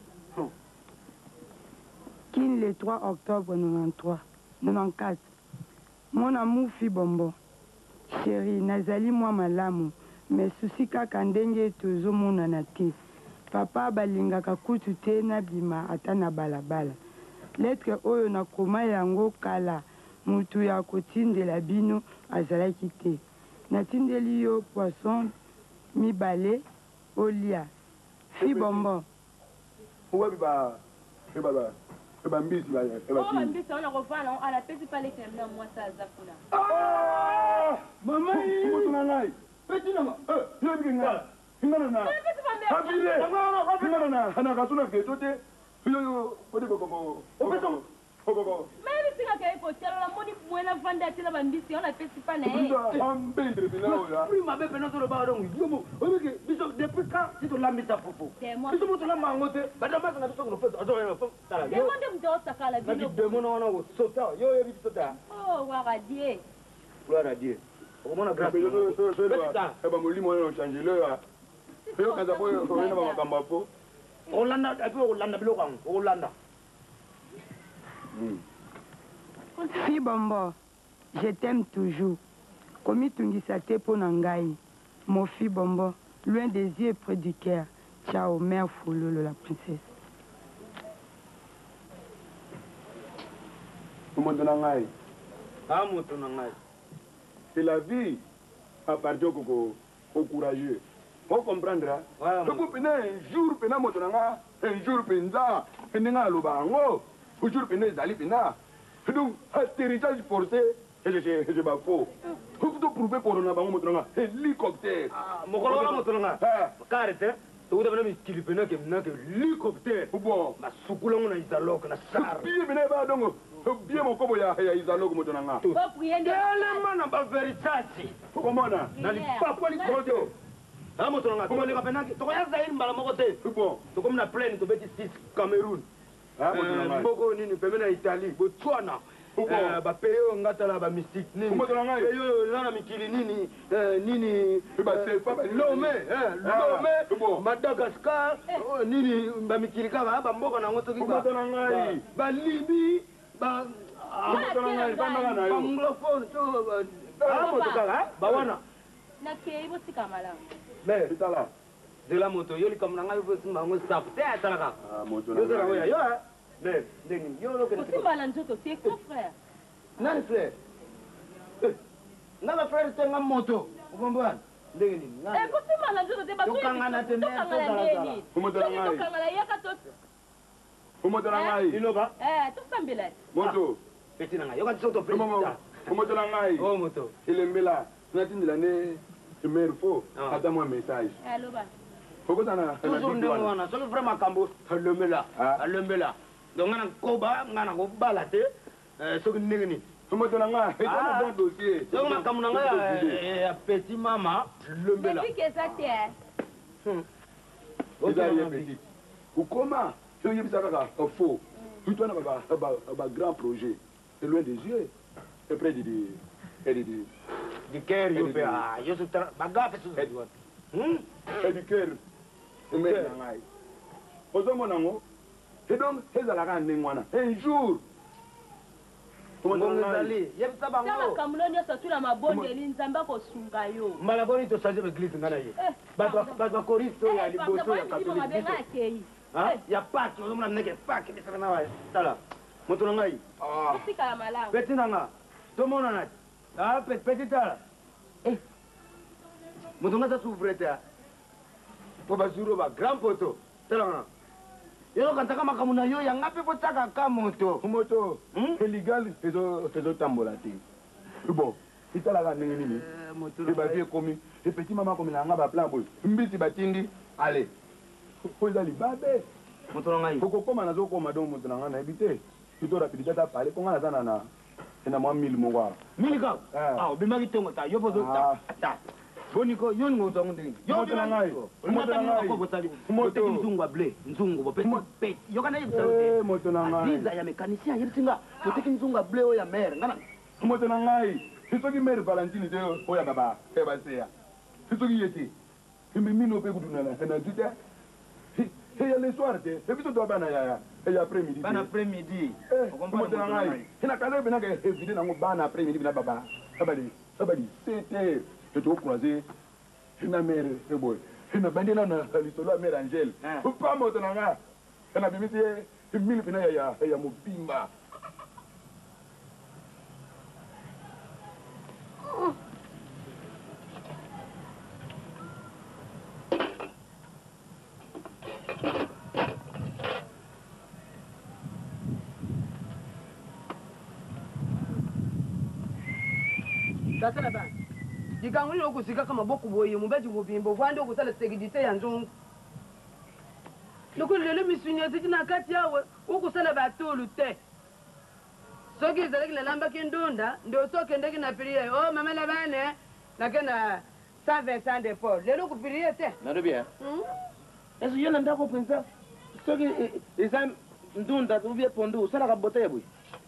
Kin le trois octobre quatre-vingt-treize quatre-vingt-quatorze mon amour fi bombo chéri nazali mwa malamu mais susi kaka ndenge tozomonana te papa balingaka kutu te nabima ata na balabala lettre oyo nakoma yango kala mutu ya kotindela bino azalaki te natindeli yo poisson mibale olia fi bombo uwa biba biba biba mbisi ba biba oh mbisi ona kovana ala pesi pale kemna mwasa azakuna ah mama mutu na ngai peti na eh yo binga ngana na habile ngana na ana kasuna keto te yo yo ode gogo opeso gogo mais singa ke ko tela moni buena vanda tela bambisi ona pesi pa na eh ambendre bina oya prima bebe no to ba rongi yomo obike biso depuis quand si to lambisa popo biso mo to lamba ngote bada ba na biso no fezo azo yo tala yo monde mdo sakala bino de mo no no sota yo yo biso ta oh wa radie wa radie o mona grâce yo so so e ba molimo no changer le yo kaza po yo na ba makamba po Olanda api Olanda bilokang Olanda fi bombo je t'aime toujours komi tungisa te po na ngai mon fi bombo loin des yeux près du cœur ciao mère Fololo la princesse moto na ngai ah moto na ngai c'est la vie appartient au au courageux on comprendra ko pena un jour pena moto na nga un jour penza penga lobango un jour pena zali pena donc atterrissage forcé et je je je ba faux faut to prouver pour na bango moto na nga hélicoptère ah mokolo la moto na nga karete to uda bana mi kilipena ke na ke hélicoptère bon ba sukula ngona izalok na sar bien bena ba dongo bien mon kobo ya ya izalok moto na nga ko priende ele mana ba veritasi komona na li papa li kodo ah moto na nga to le kapena to ya zaini mbala moko te bon to comme na plaine to beti six Cameroun ah moto na nga mboko nini pembe na Italie Botswana ba peyo ngatala ba mystique nini moto na nga yo na mikili nini nini ba c'est pas Lomé eh Lomé Madagascar nini ba mikili kaka ba mboko na ngoto ki moto na nga ba Libye ba moto na nga ba na na yo anglophone to ah moto kaka ba wana na ke ibo sikamala mais itala de la moto yo li comme na nga yo simba ngo stop te atala ah moto na yo tala nga yo mais ndeni yo lo ko simba la nzoto c'est quoi frère nani frère nanga frère tenga moto ukomboana ndenge nini eh ko simba la nzoto te ba to kangana te mer to kala moto na nga to kangala yaka to moto na nga inoba eh to sambela moto peti nanga yo kanti soto peti moto na nga oh moto ilembela natindela ne mer fo ata moi message eh loba fokotana toujours ndenge wana soki vraiment kambo alembela alembela donc ngana koba ngana ko bala te soki ndenge nini moto na nga etana bon dossier soki makambo na nga ya petit mama lembela depuis que ça t'est ezali petit ukoma soyebisa kaka faux tutwana ba grand projet c'est loin des yeux et près de et de du cœur yo pe ah yo su bagafe su hmm et du cœur mais na ngai ozomona ngo et donc ezalaka ndenge wana un jour ngongezali yebisa bango tala kamulo nyonso tuna mabondeli nzambe akosunga yo mbala boni tochanger l'église ngana ye bato bato koristo ya liboso ya catholique ya paki ozomona ndenge paki bisaka na waye tala moto na ngai osikala malamu peti na nga tomonana ah peti tala moto nga sa souffre te po basuro ba grand poto tala nga Yo kanta kama kamuna yo ya ngapi po taka ka moto. Moto. Illegal ezo ezo tambola te. Bon, itala ka ndenge nini? Moto. E ba vie komi, e petit maman komi na nga ba plan boy. Mbisi batindi, allez. Ko ezali babe. Moto ngai. Koko koma nazo koma donc moto nanga na ebite. Tuto rapidité ta parler ko nga na zana na. Ena mwa mille mo kwa. Milika. Ah, obimaki tongo ta yo pozo ta. Ta. Boniko yo ngo tongo ndenge. Yo moto ngai. Moto ngai. Ko botali. Moto nzungu ble, nzungu bo peti peti. Yo kana yebisa Eh, moto ngai. Visa ya mécanicien yebisinga. Boteki nzungu ble o ya mer. Ngana. Moto ngai. Isoki mère Valentine te oya baba. E ba seya. Isoki yeti. Imbi mino pe kudunala. Na dite. Et le soir, et puis tout doit bien et après-midi. Ban après-midi. Eh, comment tu l'as eu? Il a quand même bien que évidé dans mon ban après-midi, bien baba. Ça va dire, ça va dire, c'était, je te croisé, une mère, c'est beau. Une bandine dans l'histoire de la mère Angèle. Ou pas, mon tonanga. Elle a bien mis une mille pina ya ya mon bimba. Sasa na bana. Jikanguli okusika kama boku boye mubeji mubimbo vwande okusala segidite ya nzungu. Lokuli lelo misunyezi na kati yawe ukusala batulu te. Soki zaleki na lamba kindunda ndio soke ndeki na pirie. Oh mama la bane nakena cent vingt cents de Paul. Lelo kupirie te. Nado bien. Hmm? Est-ce que yona ndako pensa? Soki izam ndunda tu vie pondu sala ka bote boy.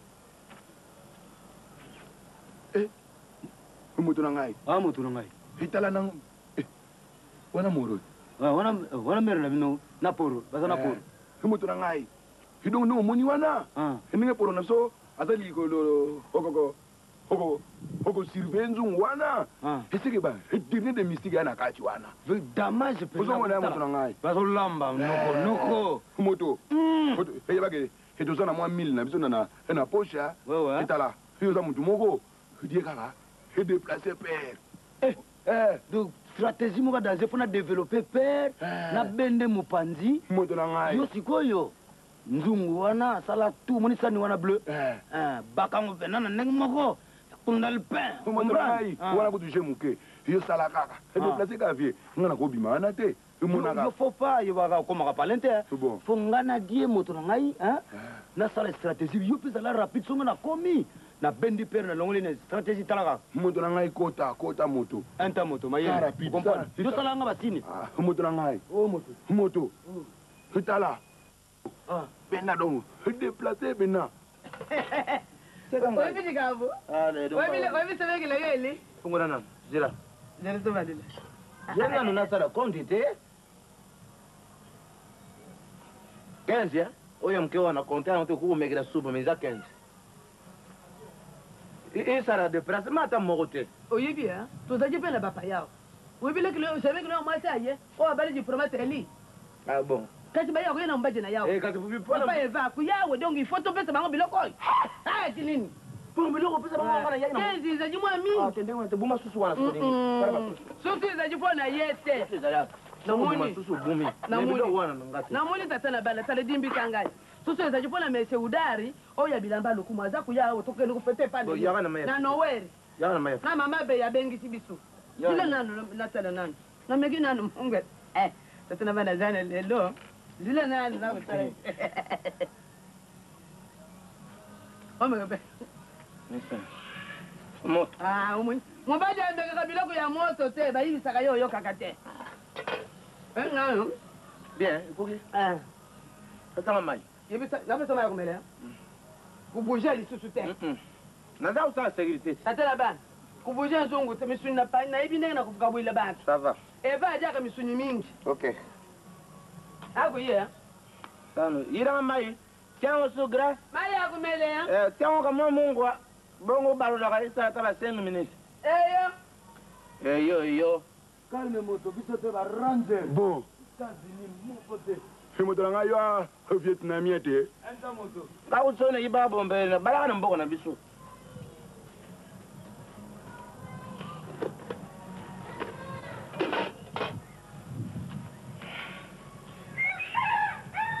Eh. Moto ngai. Ah moto ngai. Itala nang eh. Wana moro. Ah wana wana mero la bino na poro, basa na poro. Moto ngai. Hidong no moni wana. Ah. Ninge poro na so azali ko lo okoko oko oko sirvenzu wana. Ah. Esike ba, dernier de mystique ana kati wana. Ve damage pe. Ozo mona moto ngai. Baso lamba noko noko. Moto. Moto. Eye bage eto zana mwa mille na biso na na poche. Ouais ouais. Itala. Hiyo za mtu moko. Die kaka. Et déplacer père. Eh, eh, donc stratégie moka danger pour na développer père, na bende mupanzi. Moto na ngai. Yo sikoyo. Nzungu wana sala tu moni sani wana bleu. Eh, eh bakango pena na ndenge moko. Kunda le pain. Moto na ngai. Wana ko toucher muke. Yo sala kaka. Et déplacer ka vie. Ngana ko bima na te. Yo faut pas yo baka koma ka palente. Bon. Faut ngana die moto na ngai, hein? Na sala stratégie yo pesa la rapide songa na komi. Na bendi père na longole ne stratégie talaka moto na ngai kota kota moto enta moto maye comprendre yo sala nga basini ah moto na ngai oh moto moto tala ah bena donc déplacer bena c'est comme ça oui bigabo ah le donc oui oui c'est vrai que le yeli ngona nan zira zira to badile yenga nuna sala quantité quinze ya oyo mke wana compter on te ku mekira soupe mais za quinze. Et ça la déplace, mais attends mon côté. Oui bien, tu as dit bien la papa yao. Oui bien que le savez que le moi ça y est, on va aller du promettre lui. Ah bon. Quand tu vas y avoir un badge na yao. Eh quand tu peux pas. Papa va ku yao donc il faut tomber ça bango biloko. Ah tinini. Pour biloko pesa bango na yao. Eh ziza ji moi mi. Ah tende ngwa te buma susu wana so dingi. Susu ziza ji pona yete. Na moni susu bumi. Na moni wana ngati. Na moni tata na bala tale dimbi kangai. Susu ziza ji pona mese udari. Oya bilamba lokuma za ku yao toke no fete pa ni. Na nowhere. Yana maya. Na mama be ya bengi sibisu. Zile nanu na tala nanu. Na megi nanu mungwe. Eh, tata na bala zana lelo. Zile nanu na utare. Ome be. Nisa. Mo. Ah, umu. Mo ba ja be ka biloko ya moto te ba yi saka yo yo kakate. Eh ngano. Bien, ikoki. Ah. Tata mai. Yebi sa, yabe sama ya kumele. Kubuja li susu te. Mhm. Naza usa sécurité. Tata la ban. Kubuja nzungu te misuni na pa na ibi nena kufuka bwila bantu. Ça va. Eva aja ka misuni mingi. OK. Ako ye. Tano, ira mai. Tiens au gras. Mai ya kumele ya. Eh, tiens kama Mungu. Bongo balo la kaisa tala cinq minutes. Eh yo. Eh yo yo. Calme moto, biso te ba ranger. Bon. États-Unis mon côté. Fe moto na ngai yo Vietnamien te. Enta moto. Ka utsone iba bombe na bala na mboko na biso.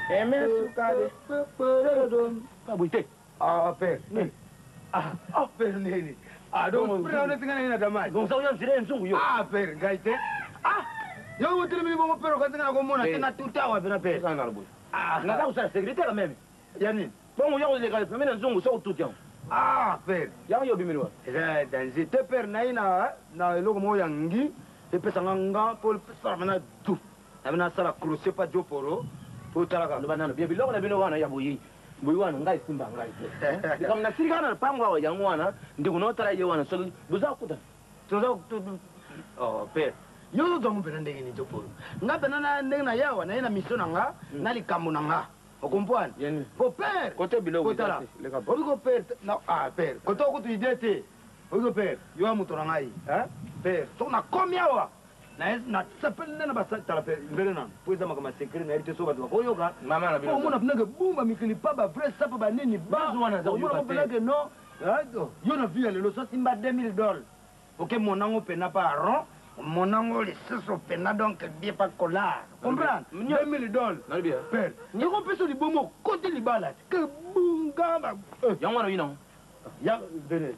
Aimé sukade. Pas bruité. Ah, père. Ah, Ah, père nini. Ah, donc, père, on est tingana ina damai. donc ça on dirait un zungu yo. Ah, père, gaite. Ah, yo wote mi bon père ko tingana ko mona tena tuta wa bena père. Ça na bo. Ah, Na ka usa secrétaire même. yani. Bon yo le gars, mais un zungu ça tout temps. Ah, père. Ya yo bimelo. Eh, dan zite père na ina na eloko mo yangi. E pesa nganga pour pesa mana tout. Na bena sala crochet pa joporo. Pour talaka. No banana bien biloko na bino wana ya boyi. Boyi wana ngai simba ngai. Comme na sirika na pangwa wa yangu wana ndiko no tara ye wana so buza kuta. Toza oh, père. Yo zo mo bena ndenge ni joporo. Nga bena na ndenge na yawa na ina mission nga na likambo na nga. O comprendre? Yeni. Ko père. Côté biloko. Côté là. Obi ko père. Na ah père. Côté ko tu idete. Obi ko père. Yo amuto na ngai. Hein? Père. So na komia wa. Na na tsapel na ba sa tala père. Mbele na. Po za makama secret na rite so ba ko yo ka. Mama na biloko. Ko mona pnage bumba mikili pa ba vrai sapa ba nini ba. Wana za yo ka. Pnage no. Ado. Yo na via lelo so simba deux mille dollars. OK monango pena pa ron. Monango le seso pena donc bien pas collar. Comprendre? deux mille dollars. Na bien. Père. Ni ko peso li bomo côté li bala. Que bunga ba. Yango wana yino. Ya bene.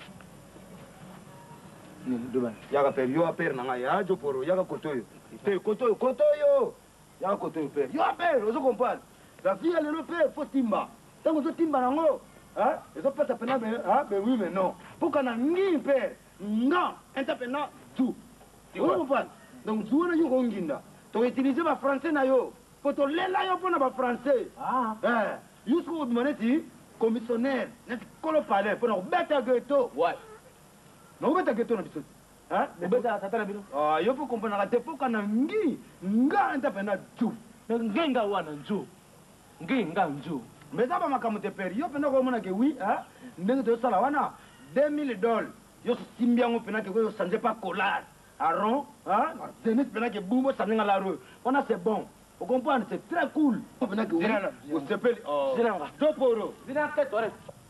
Ni doba. Ya ka père yo père na nga ya jo poro ya ka kotoyo. Te kotoyo kotoyo. Ya ka kotoyo père. Yo père, ozo comprendre. La fille elle le père faut timba. Tango zo timba nango. Hein? Ezo pesa pena be, hein? Ben oui mais non. Pour kana ngi père. Nga, entapena tout. Vous comprenez? Donc, tout le monde est là. Tu utilises le français, pour te l'élayer pour le français. Ah. Eh, jusqu'au moment où commissionnaire, quand on parle, pour nous mettre à ghetto. Ouais. Nous mettons à ghetto, hein? Nous mettons à ghetto. Ah, il faut comprendre que pour qu'on ait nga entapena tout. Ngenga wana nju. Ngenga nju. Mais ça va m'accompagner père. Yo pena ko mona ke oui, hein? Ndenge de sala wana deux mille dollars. Yo simbiango pena ke yo sanje pas collard. Aron, hein? Tennis pena ke bumbo sanje la rue. On a c'est bon. Vous comprenez, c'est très cool. Pena ke oui. Vous s'appelle oh. Zinanga. Toporo. Zinanga tête ore.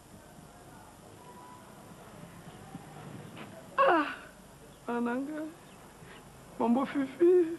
Ah. Ananga. Mambo fifi.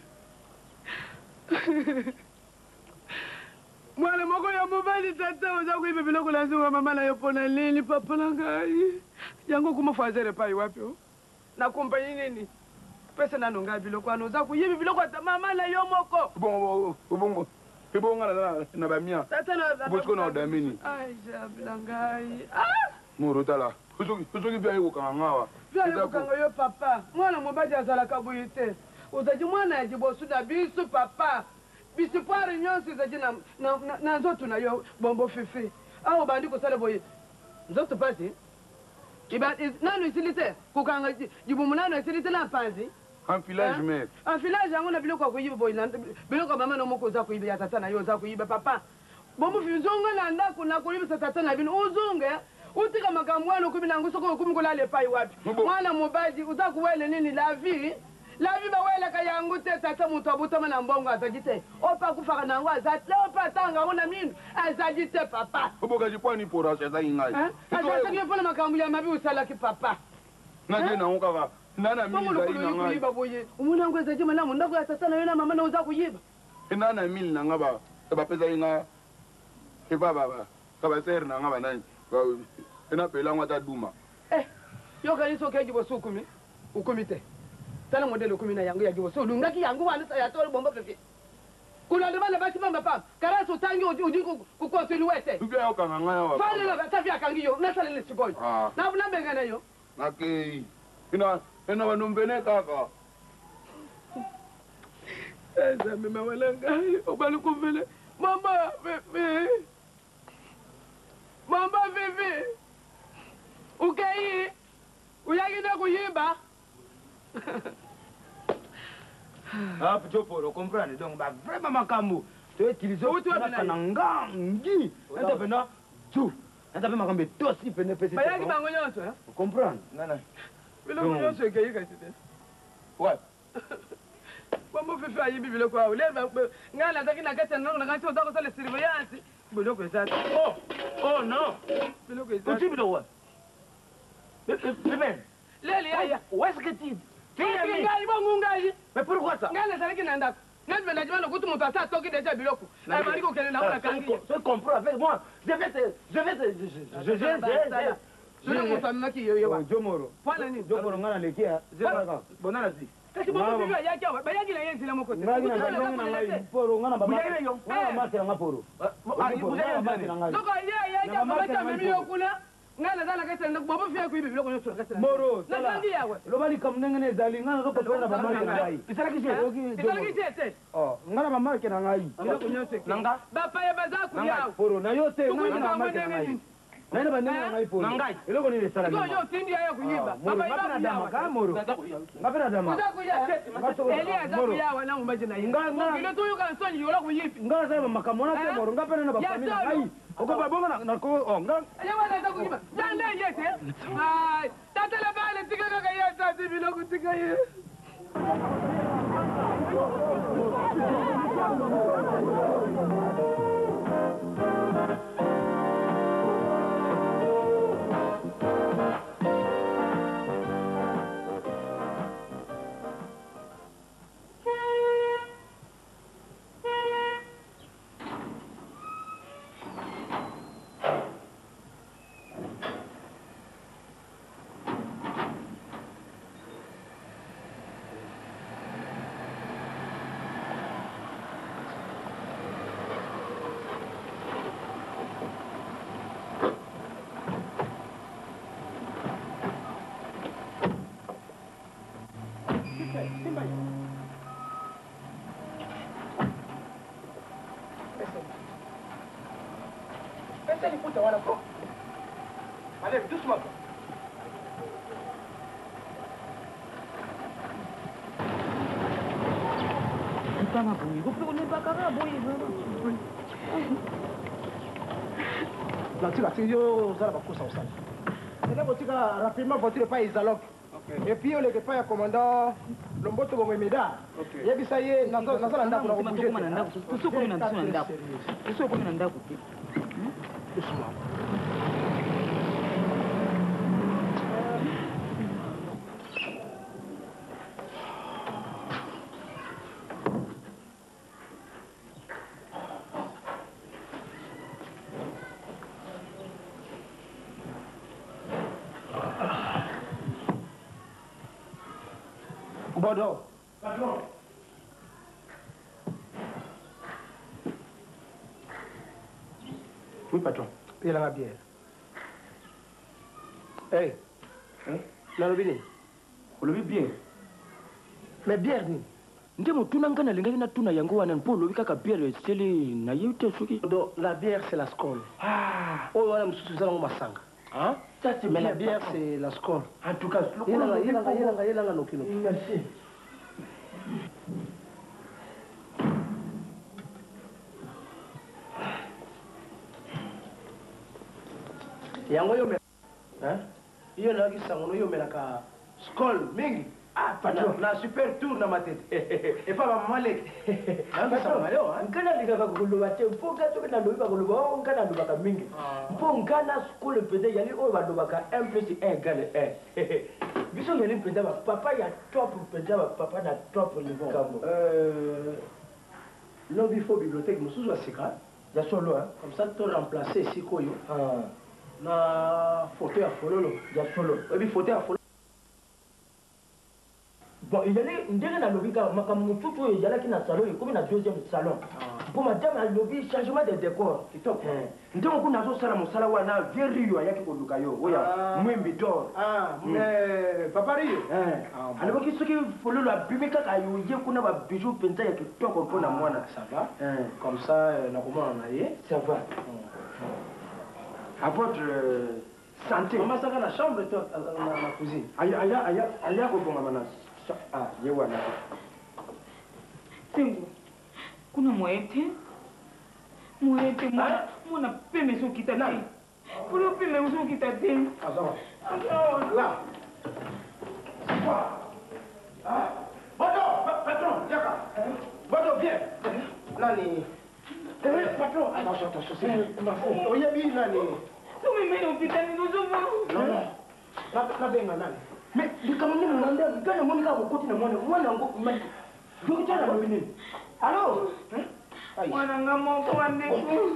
Mwana moko ya mobali tata oza kuiba biloko lazima mama na yo pona nini papa na ngai yango kuma fazere pai wapi o na kompani nini pesa nano ngai biloko ano oza kuyiba biloko ata mama na yo moko bon bon bon ngala na ba mia tata na bosco na odamini ai jabla ngai ah moro tala usoki usoki bia yiko kangawa bia yiko kanga yo papa mwana mobali azala kabuyite ozaji mwana ya jibosu na bisu papa bisipwari nyonso ezaki na nzoto na yo bombo fefe awo bandi kosala boye nzoto pasi nano esili te kokanga jibumu nano esili te na mpanzi enfilage mare enfilage yango na biloko ya koyiba boye biloko ya mama no moko oza koyiba ya tata na yo oza koyiba papa bombo fefe zonga na ndako na koyibisa tata na bino ozonge utika makambo wana okomi nango soko okomi kolala epai wapi mwana mobali oza kuwele nini la vie la vie bawelaka yango te tata moto abotama na mbongo azali te opa akufaka nango azali te opa atanga yango na minu azali te papa obokaji pwani porasi ezali ngai azalaki mpona makambo ya mabi osalaki papa nage nango kaka nana mili ezali na ngai koyiba boye omoni yango ezali malamu ndako ya tata na yo na mama na oza koyiba nana mili na nga bapesaki nga ka basere na nga banani enapelango ata duma yokanisi okeji bosi okumi okumi te tala modele okumi na yango yaki bosi olungaki yango wana yatoli bombo fefe kulanda bana basi mamba pam karasi otangi odi kukonsoliwete ubia yokanga ngai awa falela tafi akangi yo nasalele sikoyo nabenga na yo nakei ina banombene kaka ezambe mawala ngai obali kumvele mama fefe mama fefe ukei uyakide kuyiba Ah, tu peux comprendre. Donc, bah, vraiment, makambo. Tu es utilisé au tout à ngangi. Et tu peux tout. Et tu peux makambo tout si peut ne pas. Bah, yaki bango nyonso, hein? Comprendre. Non, non. Biloko nyonso ekei kasi te. Ouais. Bombo fefe ayibi biloko awo. Leba ngai nazaki na kati ya ndako na kati oza kosala surveillance. Biloko eza te. Oh, oh non. Biloko eza te. Uti biloko. Bébé. Leli yaya. Où est-ce que tu... Ngai bongo ngai. Mais pourquoi ça? Ngai nazalaki na ndako. N'est-ce pas, Nadjima, le coup, tout le monde a sorti déjà biloko. La Mariko, qu'elle est là, on a carré. Tu comprends avec moi. Je vais te. Je vais te. Je vais te. Je vais te. Je vais te. Jomoro. Jomoro, on a les qui a. Bon, on a dit. Kasi bon bibi ya kya ba ya gila yenzi la moko te. Ngana ngana ngana poro ngana baba. Ngana mate ngana poro. Ah, ngana mate ngana. Doko ya ya kya ba ta memi yokuna. Ngana zala ka tenda baba fiya ku bibi loko nyoso ka tenda. Moro. Na kandi yawe. Lo bali kam ngene zali ngana ko poro baba ngai. Isala ki se. Isala ki se te. Oh, ngana baba ke ngai. Loko nyoso. Nanga. Ba pa ya baza ku yawe. Poro na yote ngana mate ngai. Naina bandenga ngai poro. Nangai. Iloko ni sala. Ngo yo tindi ya kuyiba. Baba ina dama ka moro. Ngapena dama. Elia za kuyawa na umbaje na yinga. Ngile to yuka nsoni yola kuyipi. Ngala sema makamona te moro ngapena na baba mina ngai. Oko babonga na ko oh nga. Ya wala za kuyiba. Nande yete. Ai, tata la bale tika ka yeta tibilo kutika ye. Allez, doucement. Pas ma bouille. Vous pouvez pas carré à bouille. La tika tiyo zala bakosa osala. Nenda botika rapidement voiture pas isaloc. Et puis on le pas ya commandant Lomboto bongo imeda. Yebisa ye nazo nazo ndako na kubuje. Tuko na ndako. Tuko na ndako. Tuko na ndako. Doucement. Bodo. Patron. Oui, patron. Paye la bière. Hey. Hein? La lobby. Olobi bien. Mais bière ni. Ndemo tuna ngana linga ina tuna yango wana mpo lobi kaka bière sele na yute soki. Do la bière c'est la Skol. Ah. Oh wana msusu zala ngo masanga. Hein? Ça c'est mais la bière c'est la Skol. En tout cas, le yelanga yelanga yelanga yelanga no kilo. Merci. Yango yo me. Hein? Iyo na ki sango yo melaka Skol mingi. Ah, patron, na super tour na ma tête. Et pas ma malek. Patron, nkana linga kakuluba te, mpo gato kana lobi bakuluba, nkana lobi baka mingi. Mpo nkana skole pede yali oyo balobaka un plus un égale un. Biso yali pede ba papa ya top pede ba papa na top niveau. Euh lobi fo bibliothèque musuzu asika. Ya solo hein. Comme ça to remplacer sikoyo. Ah. Na photo ya fololo. Ya solo. Obi photo ya fololo. Bon, il y a ndenge na lobi ka makamu tutu oyo ezalaki na salon ekomi na deuxième salon. Mpo madame alobi changement de décor. Kitoko. Ndenge kuna azosala mosala wana vie rio ayaki koluka yo oya mwimbi dor. Ah, mais papa rio. Alobaki soki fololo abimi kaka ayoye kuna babijou mpenza ya kitoko mpona mwana. Ça va? Comme ça, nakomona na ye. Ça va. À votre santé. Maman ça va la chambre toi na cuisine. Aya aya aya aya ko bonga mana. Ah, yewana. Tengo. Kuna mwete. Mwete mwana mwana peme so kita te. Pulu peme so kita te. Azama. Là. Ah. Bodo, patron, yaka. Bodo viens. Nani. Eh, patron, attention, attention, c'est ma faute. Oyebi nani. Tu me mets au pied nous sommes. Non non. Na na benga nani. Mais likamoni munande gana moni ka mokoti na mwana mwana ngo maki. Dokita na mini. Allô? Mwananga moko wandeku.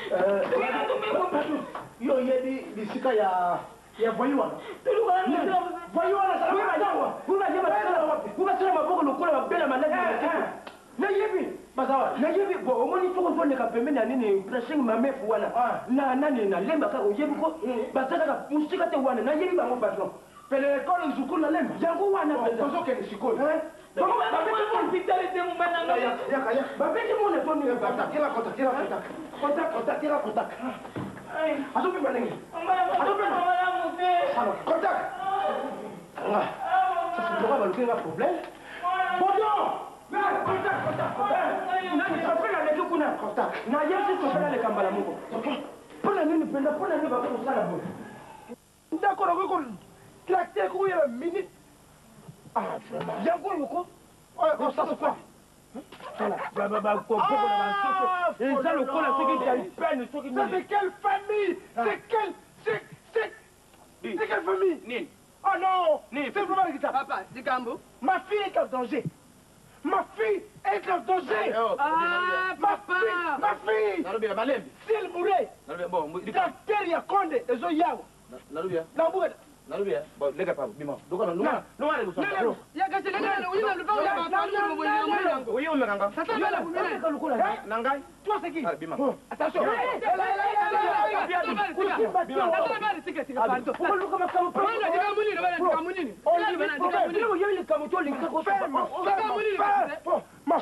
Yo yebi bisika ya ya voyouana. Voyouana ça va dawa. Kuna jema sala wapi? Kuna sala maboko lokola mabela malazi. Na yebi bazawa. Na yebi bo omoni toko zonde ka pembeni nini pressing mamefu wana. Na nani na lemba ka yebi ko bazaka ka musika te wana. Na yebi bango patron. Pele ekolo nzukulu na lemba. Yango wana pele. Kozo ke nishikolo. Baba baba hospitalité mu bananga. Yaka yaka. Baba ke mo ne toni contact. Kila contact, kila contact. Contact, contact, kila contact. Ai, aso pe banenge. Aso pe mama muke. Alors, contact. Ah. Ça c'est pourquoi va le problème. Bodo. Contact, contact, contact. Nani sofela le kuna contact. Na yesi sofela le kambala moko. Pona nini penda, pona nini baba kusala bo. D'accord, ko tracté ko ya minute. Ah, yango yoko. Oh, ça c'est quoi? Voilà. Baba baba ko ko na banso. Et ça le cola c'est qui a peine, c'est qui. Ça c'est quelle famille? C'est quelle c'est c'est c'est quelle famille? Nini? Oh non, Nini, c'est vraiment qui ça. Papa, Dikambo. Ma fille est en danger. Ma fille est en danger. Ah, papa. Ma fille. Nalobia malembi. S'il mourait. Nalobia bon, docteur ya konde ezo yawo. Nalobia. Nambuka. Nalobia. Bon, lega pa bima. Doka no no no ale busa. Ya gasi lega no yina lupa ya ba pa no boye ngo. Oyo mekanga. Sasa bala kumela ka lukula. Nangai. Toi c'est qui? Bima. Attention. Ma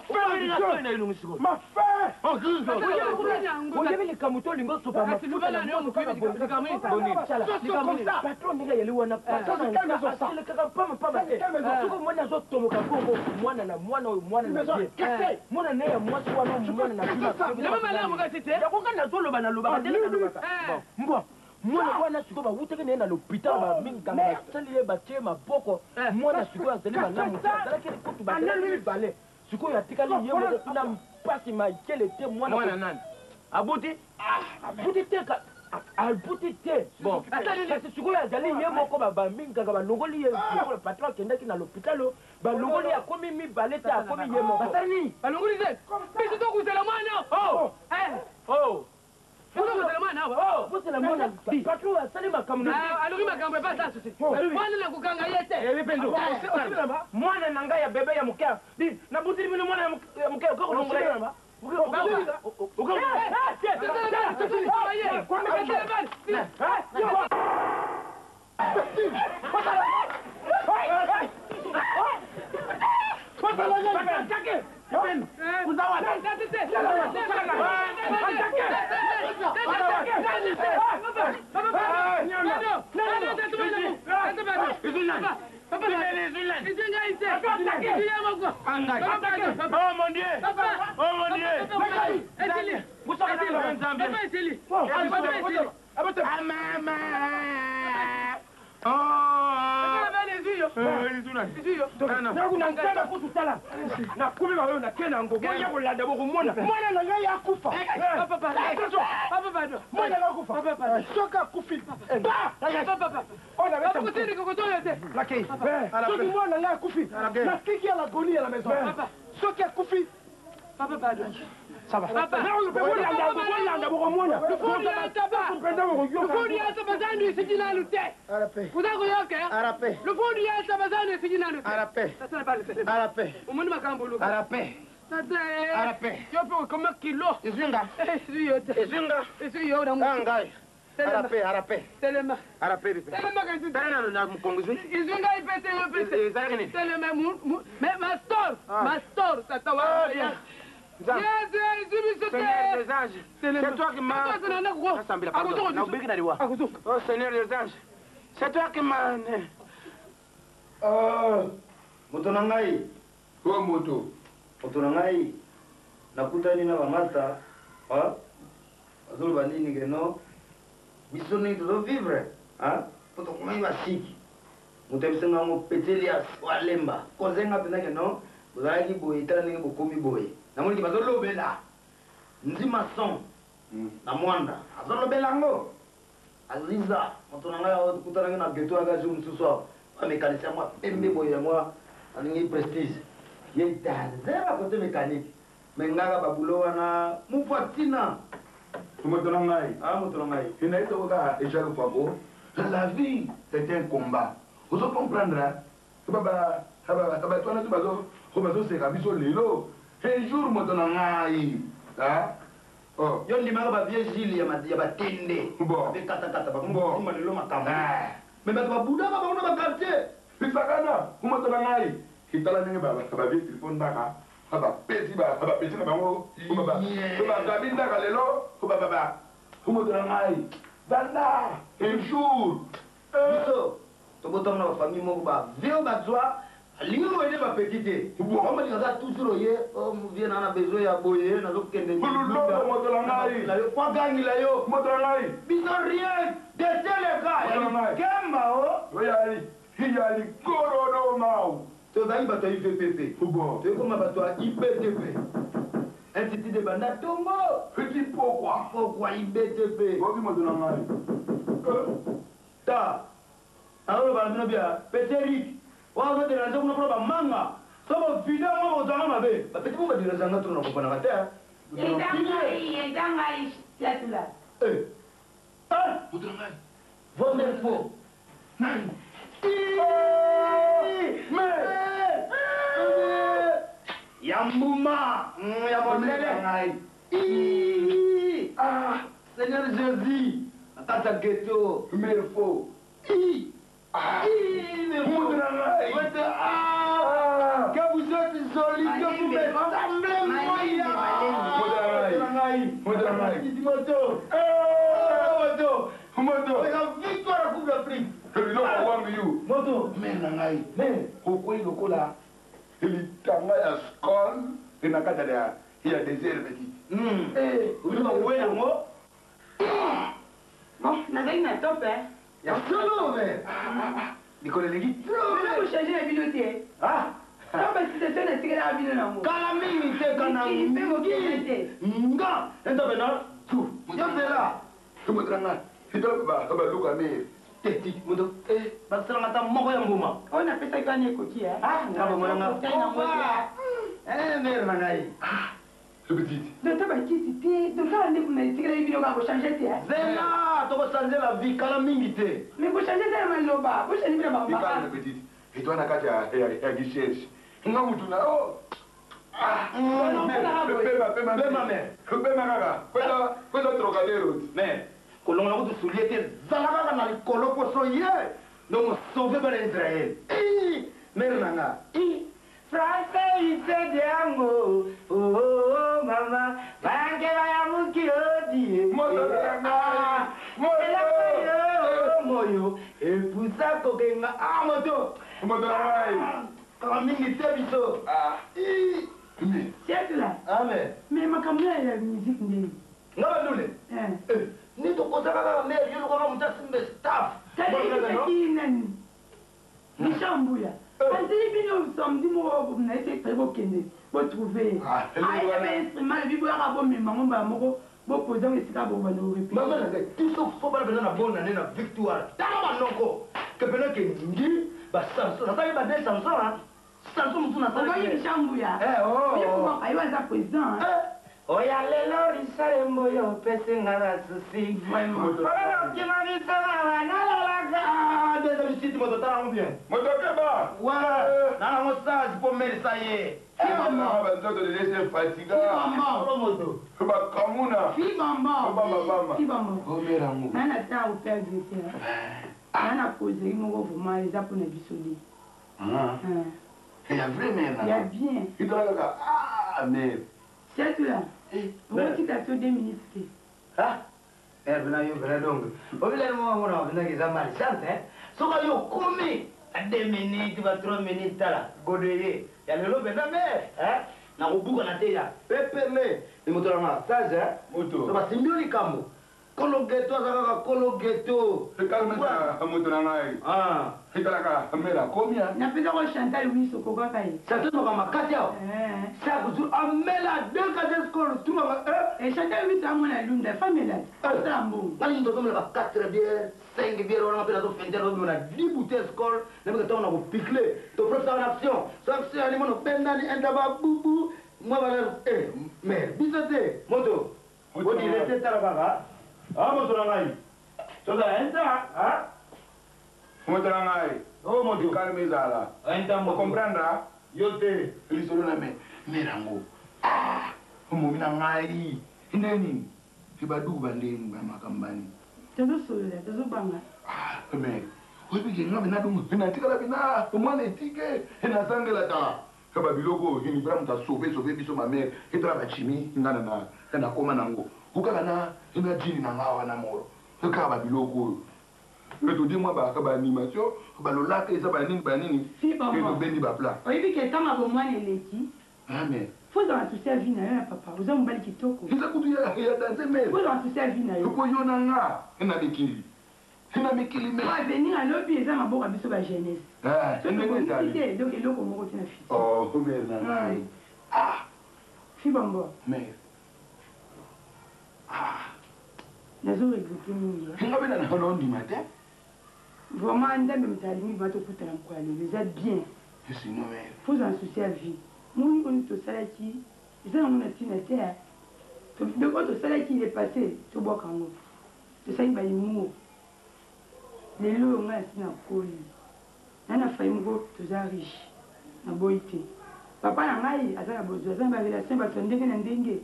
mbwa mwana bwana siko ba wuteke nenda l'hôpital ba minga basali ye batie maboko mwana siko azali malamu azala kile kutu ba bale siko yatikali ye mo kuna mpasi makele te mwana mwana nani abuti abuti te ka abuti te bon parce siko azali ye moko ba ba minga ba longoli ye le patron kendaki na l'hôpital ba longoli akomi mi bale te akomi ye moko basali ba longoli te biso to kuzela mwana oh eh oh Vous êtes le man, oh, vous êtes le man. Patron, salut ma caméra. Alors il m'a caméra pas ça ceci. Moi na kukanga yete. Eh pendo. Mwana nanga ya bebe ya mukea. Di, na butiri mimi mwana ya mukea uko kulongola namba. Uko uko. Uko. Oh mon Dieu! Oh mon Dieu! Vous savez que c'est un Zambien. Ça va. Papa, le fond du yata bazani sijina lute. Arape. Kuzago yoke. Arape. Le fond du yata bazani sijina lute. Arape. Ça ne pas le. Arape. Umuni makambo luka. Arape. Tata. Arape. Yopo kama kilo. Izinga. Iziyo. Izinga. Iziyo na mu. Angai. Arape, arape. Telema. Arape. Telema kanti. Tana na mkongozi. Izinga ipete yopete. Izagini. Telema mu. Mais mastor. Mastor tata wa. Seigneur des anges, c'est toi qui m'as... Oh Seigneur des anges, c'est toi qui m'as... Oh, moto na ngai. Kwa moto. Moto na ngai. Nakutani na Martha. Ah? Azul bandini geno. Biso ni to vivre. Ah? Poto kumai basiki. Moto bisenga mo petelias walemba. Kozenga pena geno. Bozaki boye tani bokomi boye. Namoni bazolobela nzima son na mwanda azolobela ngo aziza moto na ngai kutana na geto aga zum tuso ba mécanicien moi pembe boye moi alingi prestige ye danzera côté mécanique Mengaga babulo wana mufatina. Moto na ngai. Ah moto na ngai. Ina ito ka Ejalo Fabo. La vie c'est un combat. Vous comprendrez. Baba baba baba toi na tu bazo ko bazo se ka biso lelo. Un jour moto na ngai. Ah. Oh. Yo ndimaka ba vieux Gilles ya ya batende. Bon. Be kata kata ba Bon. kuma lelo makamba. Mais ba babuda ba ona ba quartier. Pisakana moto na ngai. Kitala ninge baba baba vieux téléphone ndaka. Baba pesi ba baba pesi na bango. Baba. Baba gabinda ka lelo. Baba baba. Moto na ngai. Banda. Un jour. Biso. Tobotom na famille moko ba vieux bazwa. Lingo wele ba petite. Bon, on va toujours ye, on vient na besoin ya boye na lokende. Lolo moto la ngai. La yo kwa gangi la yo. Moto la ngai. Biso rien. De tele gars. Kemba o. Oyali. Hiyali korodo mau. To ba iba to I V P P. Bon. To ko ma ba to I B T P. Entité de banda tombo. Petit pourquoi? Pourquoi I B T P? Bobi moto la ngai. Ta. Alors ba no bia Peteric. Wa zo de ranzo kuna proba manga. Sobo video mo zanga mabe. Ba peti mo ba dira zanga tuna ko bana kata. Edangai, edangai tatula. Eh. Ah, Moto la ngai. wonderful. Nai. Yambuma, Yambuma, ah, Seigneur Jésus, Tata Ghetto, Merfo, ah, ah, que vous êtes solide, que vous me semblez moyen. Moto, moto, la victoire à Coupe d'Afrique. Moto, Mais na ngai. Mais okoi lokola. Il tanga ya skol. Ina kata ya ya désert petit. Hmm. Eh, vous avez un mot? Bon, n'avez pas top, hein? Il y a solo, mais. Nicolas Legui. Mais vous changez la vidéo, tiens. Ah? Non, mais si c'est un secret à vidéo, non. Kalami, c'est Kanami. Nga. Ento bena. Tout. Yo c'est là. Tumo tranga. Hito ba ba luka me. Teti. Moto. Eh, basala ngata moko ya ngoma. On a fait ça quand on est coquille, hein? Ah, ngaba mona nga. Eh, mère na ngai. Le petit. Donc, tu vas quitter. Donc, quand on est pour me dire que la vidéo va changer, tiens. Zena, tu vas changer la vie. Kalami ngite. Mais vous changez ça, mais là-bas. Vous changez la Ika le petit. Et toi na kata ya ya guichette. Nga mutu na oh. Ah, pema pema Pema mère. Pema kaka. Kwenda kwenda trocadero. Mais kolonga ko soulier te zalaka na likolo poso ye. Donc sauver par Israël. Eh, mère nanga. Eh, français ise diango. Oh oh mama, bange ya mukiodi. Moto nanga. Moyo. Moyo. Et pour ça kokenga ah moto. Moto nanga. Kami ngite biso. Ah. Eh. C'est là. Amen. Mais ma caméra, elle a la musique, n'est-ce Ngaba ndule. pas? Ni to kosaka kaka mère yo ko ka mutasimbe staff. Ça dit que qui nani? Ni chambouya. Quand il vient au samedi, moi, vous n'avez pas trouvé. Vous trouvez. Ah, il y a un instrument, il y a un bon maman, maman, vous posez un escape au bandeau. Maman, tout ce faut pas venir na bonne année na victoire. Tala banoko. Que pena ke ngi ba Samson. Ça va ba Samson hein. Samson mtu na On va y chambouya. Eh oh. Il y a un aïwa président. Oya lelo risale moyo pese ngana susi. Vraiment. Voilà, qui m'a dit ça là, na la la ga. Des habitudes moto tala bien. Moto keba. Ouais. Na na mosa pour me ça y est. Fi mama ba nzoto de laisser fatiga. Maman, moto. Ba kamuna. Fi maman. Ba mama. Fi maman. Ko mera ngo. Nana ta au père de terre. Nana posé mon vraiment les apôtres bisoli. Ah. Il y a vrai mère. Il y a bien. Il doit là. Ah mais. C'est là. Vous aussi t'as fait deux minutes. Ah. Eh bena yo bena donc. O vile mo mo na bena kiza mali chance eh. So ka yo kumi a deux minutes ba trois minutes tala. Godeye. Ya lelo bena me eh. Na kubuka na teya. Pepe me. Ni moto na stage eh. Moto. So ba simbioli kamo. Kolo ghetto azaka kolo ghetto. Le calme ça moto na ngai. Ah. Hitalaka mera komia. Napenda kwa Chantal oui sokoka kai. Chantal no kama kati yao. Eh. Chaque jour amela deux cas score tout ma eh. Et Chantal oui ça mon alumne famille là. Ça bon. Bali ndo kama ba quatre bières, cinq bières on appelle ça fender on a dix bouteilles score, ne me on a ko piquer. To professeur en action. Ça c'est animal no benda ni enda ba bubu. moi voilà eh mais bisoté moto on dirait que t'as là ah moto là ngai so da entra ah moto là ngai oh moto calme zala entra mo comprendra yo te lisolo na me merango ah mo mina ngai neni ibadu bandeni ba makambani tezo solo tezo banga ah me obi ngai na dungu na tikala bina mwana etike na sangela ta kaba biloko hini bra muta sauver sauver biso ma mère et tra ba chimi ngana na na koma nango ukaka na ina jini na ngawa na moro kaba biloko mais to di moi ba kaba animation ba lo la ke za ba nini ba nini si ba mo beni ba pla oyibi ke tanga bo mwana eleki ah mais faut dans tout ça vie na yo papa vous avez mbali kitoko eza kutu ya ya danser mais faut dans tout ça vie na yo ko yo na nga ina mikili ina mikili mais va venir à l'obi eza maboka biso ba jeunesse ah ndenge tali donc eloko moko tina fils oh mais na ngai ah fi bambo mais ah nazo regretter mingi ngabe na na ndima te vraiment ndambe mutalingi va tokutana mkwali eza bien sinon mais faut en soucier à vie moni oni tosalaki eza na mona ntina te donc oyo tosalaki il est passé toboka yango tosali bayimuo lelo oyo ngai asi na koli ngai na fai moko toza riche naboyi te papa na ngai aza na bozwi aza na barelation bato ya ndenge na ndenge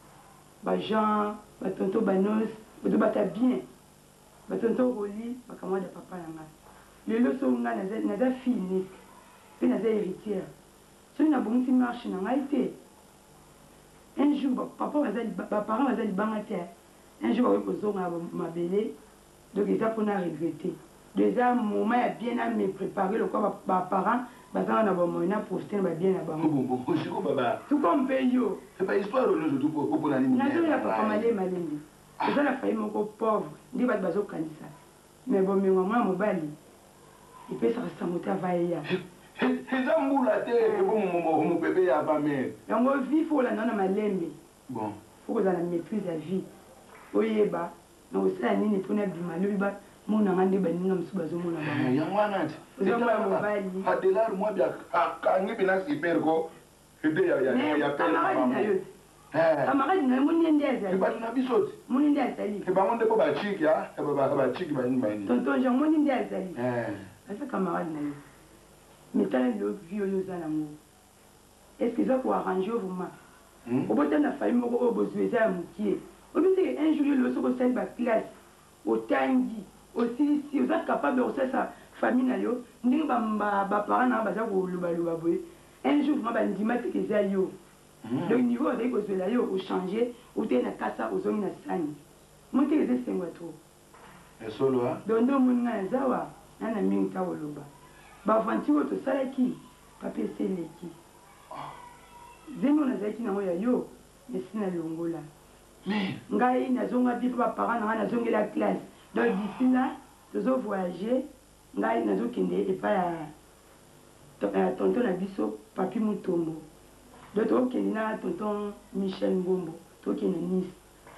bajean batonto banos bato bata bien batonto roli bakamwa da papa na ngai lelo so ngai naza fille unique mpe naza héritière soki nabongisi marche na ngai te un jour baparent baza libanga te un jour bakoki kozonga mabele donc eza mpona regretter déjà moment ya bien na me préparer lokwa baparent bazanga na bamoyen na profite na babien na bango tuko mpe yo nazoya papa male malembe eza na fai moko pauvre nde bato bazokanisa mais bomengo mwana mobali epesaka sango te ava eya eza mbula te mobebe ya bamere yango vie fo olanda na malembe bon fo kozala na maîtrise ya vie oyeba na kosala nini mpona bima lobi monanga nde baninga mosusu bazomona yango wana ti ozomona mobali adelare mwa bia akangi mpena super ko ede ya camarade na yo te camarade na yo moni nde azali bato na biso ti moni nde azali bango nde po bachiki bachiki banini banini tonton jean moni nde azali aza camarade na yo mais tala lelo vi oyo oza nango est ce que eza koarrange o vraiment obotani na famille moko oyo bozwi eza ya mokie obiseke un jour lelo soki osali baclasse otangi osilisi oza capable kosalisa famille na yo ndenge baparent na baza kolobaloba boye un jour vraiment bandima teke eza yo donc niveau ozali kozwela yo ochange otei na kasa ozongi na sani moteke eza esengo ya tro esolo donc nde omoni ngai eza wa na na mingi ta koloba bavanti oyo tosalaki pape eseleki nzembo nazalaki nango ya yo mesi na longola ngai nazonga bi mpe baparent na ngai nazongela classe donc d'ici là tozovoyage ngai nazokende epai ya tonton na biso papi mutombo donc tokokende na tonton michel ngombo tokende nice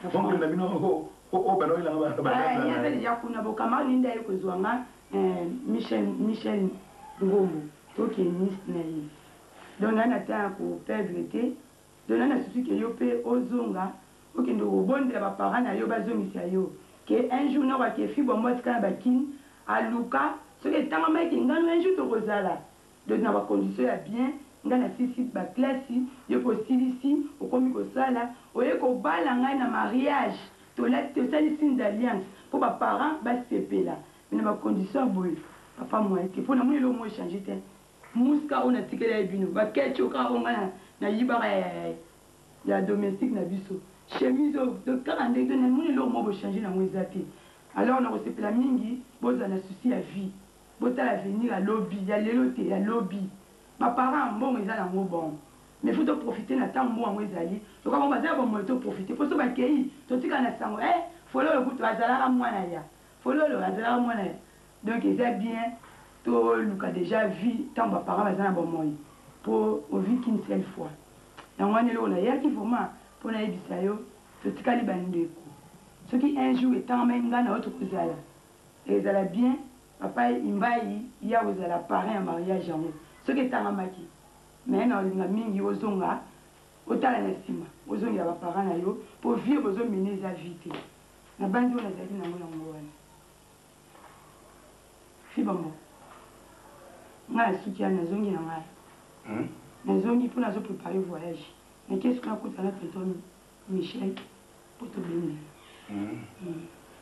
aza deja kuna bokamara ninde aye kozwa nga michel ngombo tokende nice na ye donc ngai natanga koperdre te donc ngai nasusu ke yo mpe ozonga okende kobondela baparent na yo bazongisa yo ke un jour noko akefi bombo atika na bakini aluka soki etangamaki ngano un jour tokozala donc na bacondition ya bien ngai nasilisi baklasi yo mpe osilisi okomi kosala oye kobala ngai na mariage tosalisi d'alliance mpo baparent basepela me na bacondition boye papa mwa te mpo namoni eloko mo échange te muska oyo natikela ye bino bakeci okaka o ngai nayibaka ya domestique na biso chemise kaka ndenge namoni eloko mo bochange nango eza te alors nakosepela mingi bozala na susi ya vie botala avenir ya lobi ya lelo te ya lobi baparent mbongo eza nango bon mais faut toprofite na ntango mbongo yango ezali loka bango bazala bomoye toprofite mpo so bakei totikala na sango e fololo kutu azalaka mwana ya fololo azalaka mwana ya donc eza bien toluka déjà vie ntango baparent baza na bomoye mpo oviki une seule fois yango wana eloko nayaki vraiment mpo nayebisa yo totikali bandeko soki un jour etangamai ngai na oyo tokozala ezala bien papa imbai ya kozala parrain ya mariage yango soki etangamaki mais na olinga mingi ozonga otala na nsima ozongela baparent na yo mpo vie bozomene eza vie te na bandi oyo nazali nango yango wana fi bango ngai asuki ya nazongi na ngai nazongi mpo nazoprépare voyage nakesi kuna kota na tonton Michel mpo tobendela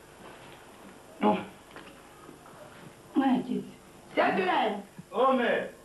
bon ngai naketi c'est que là oh mais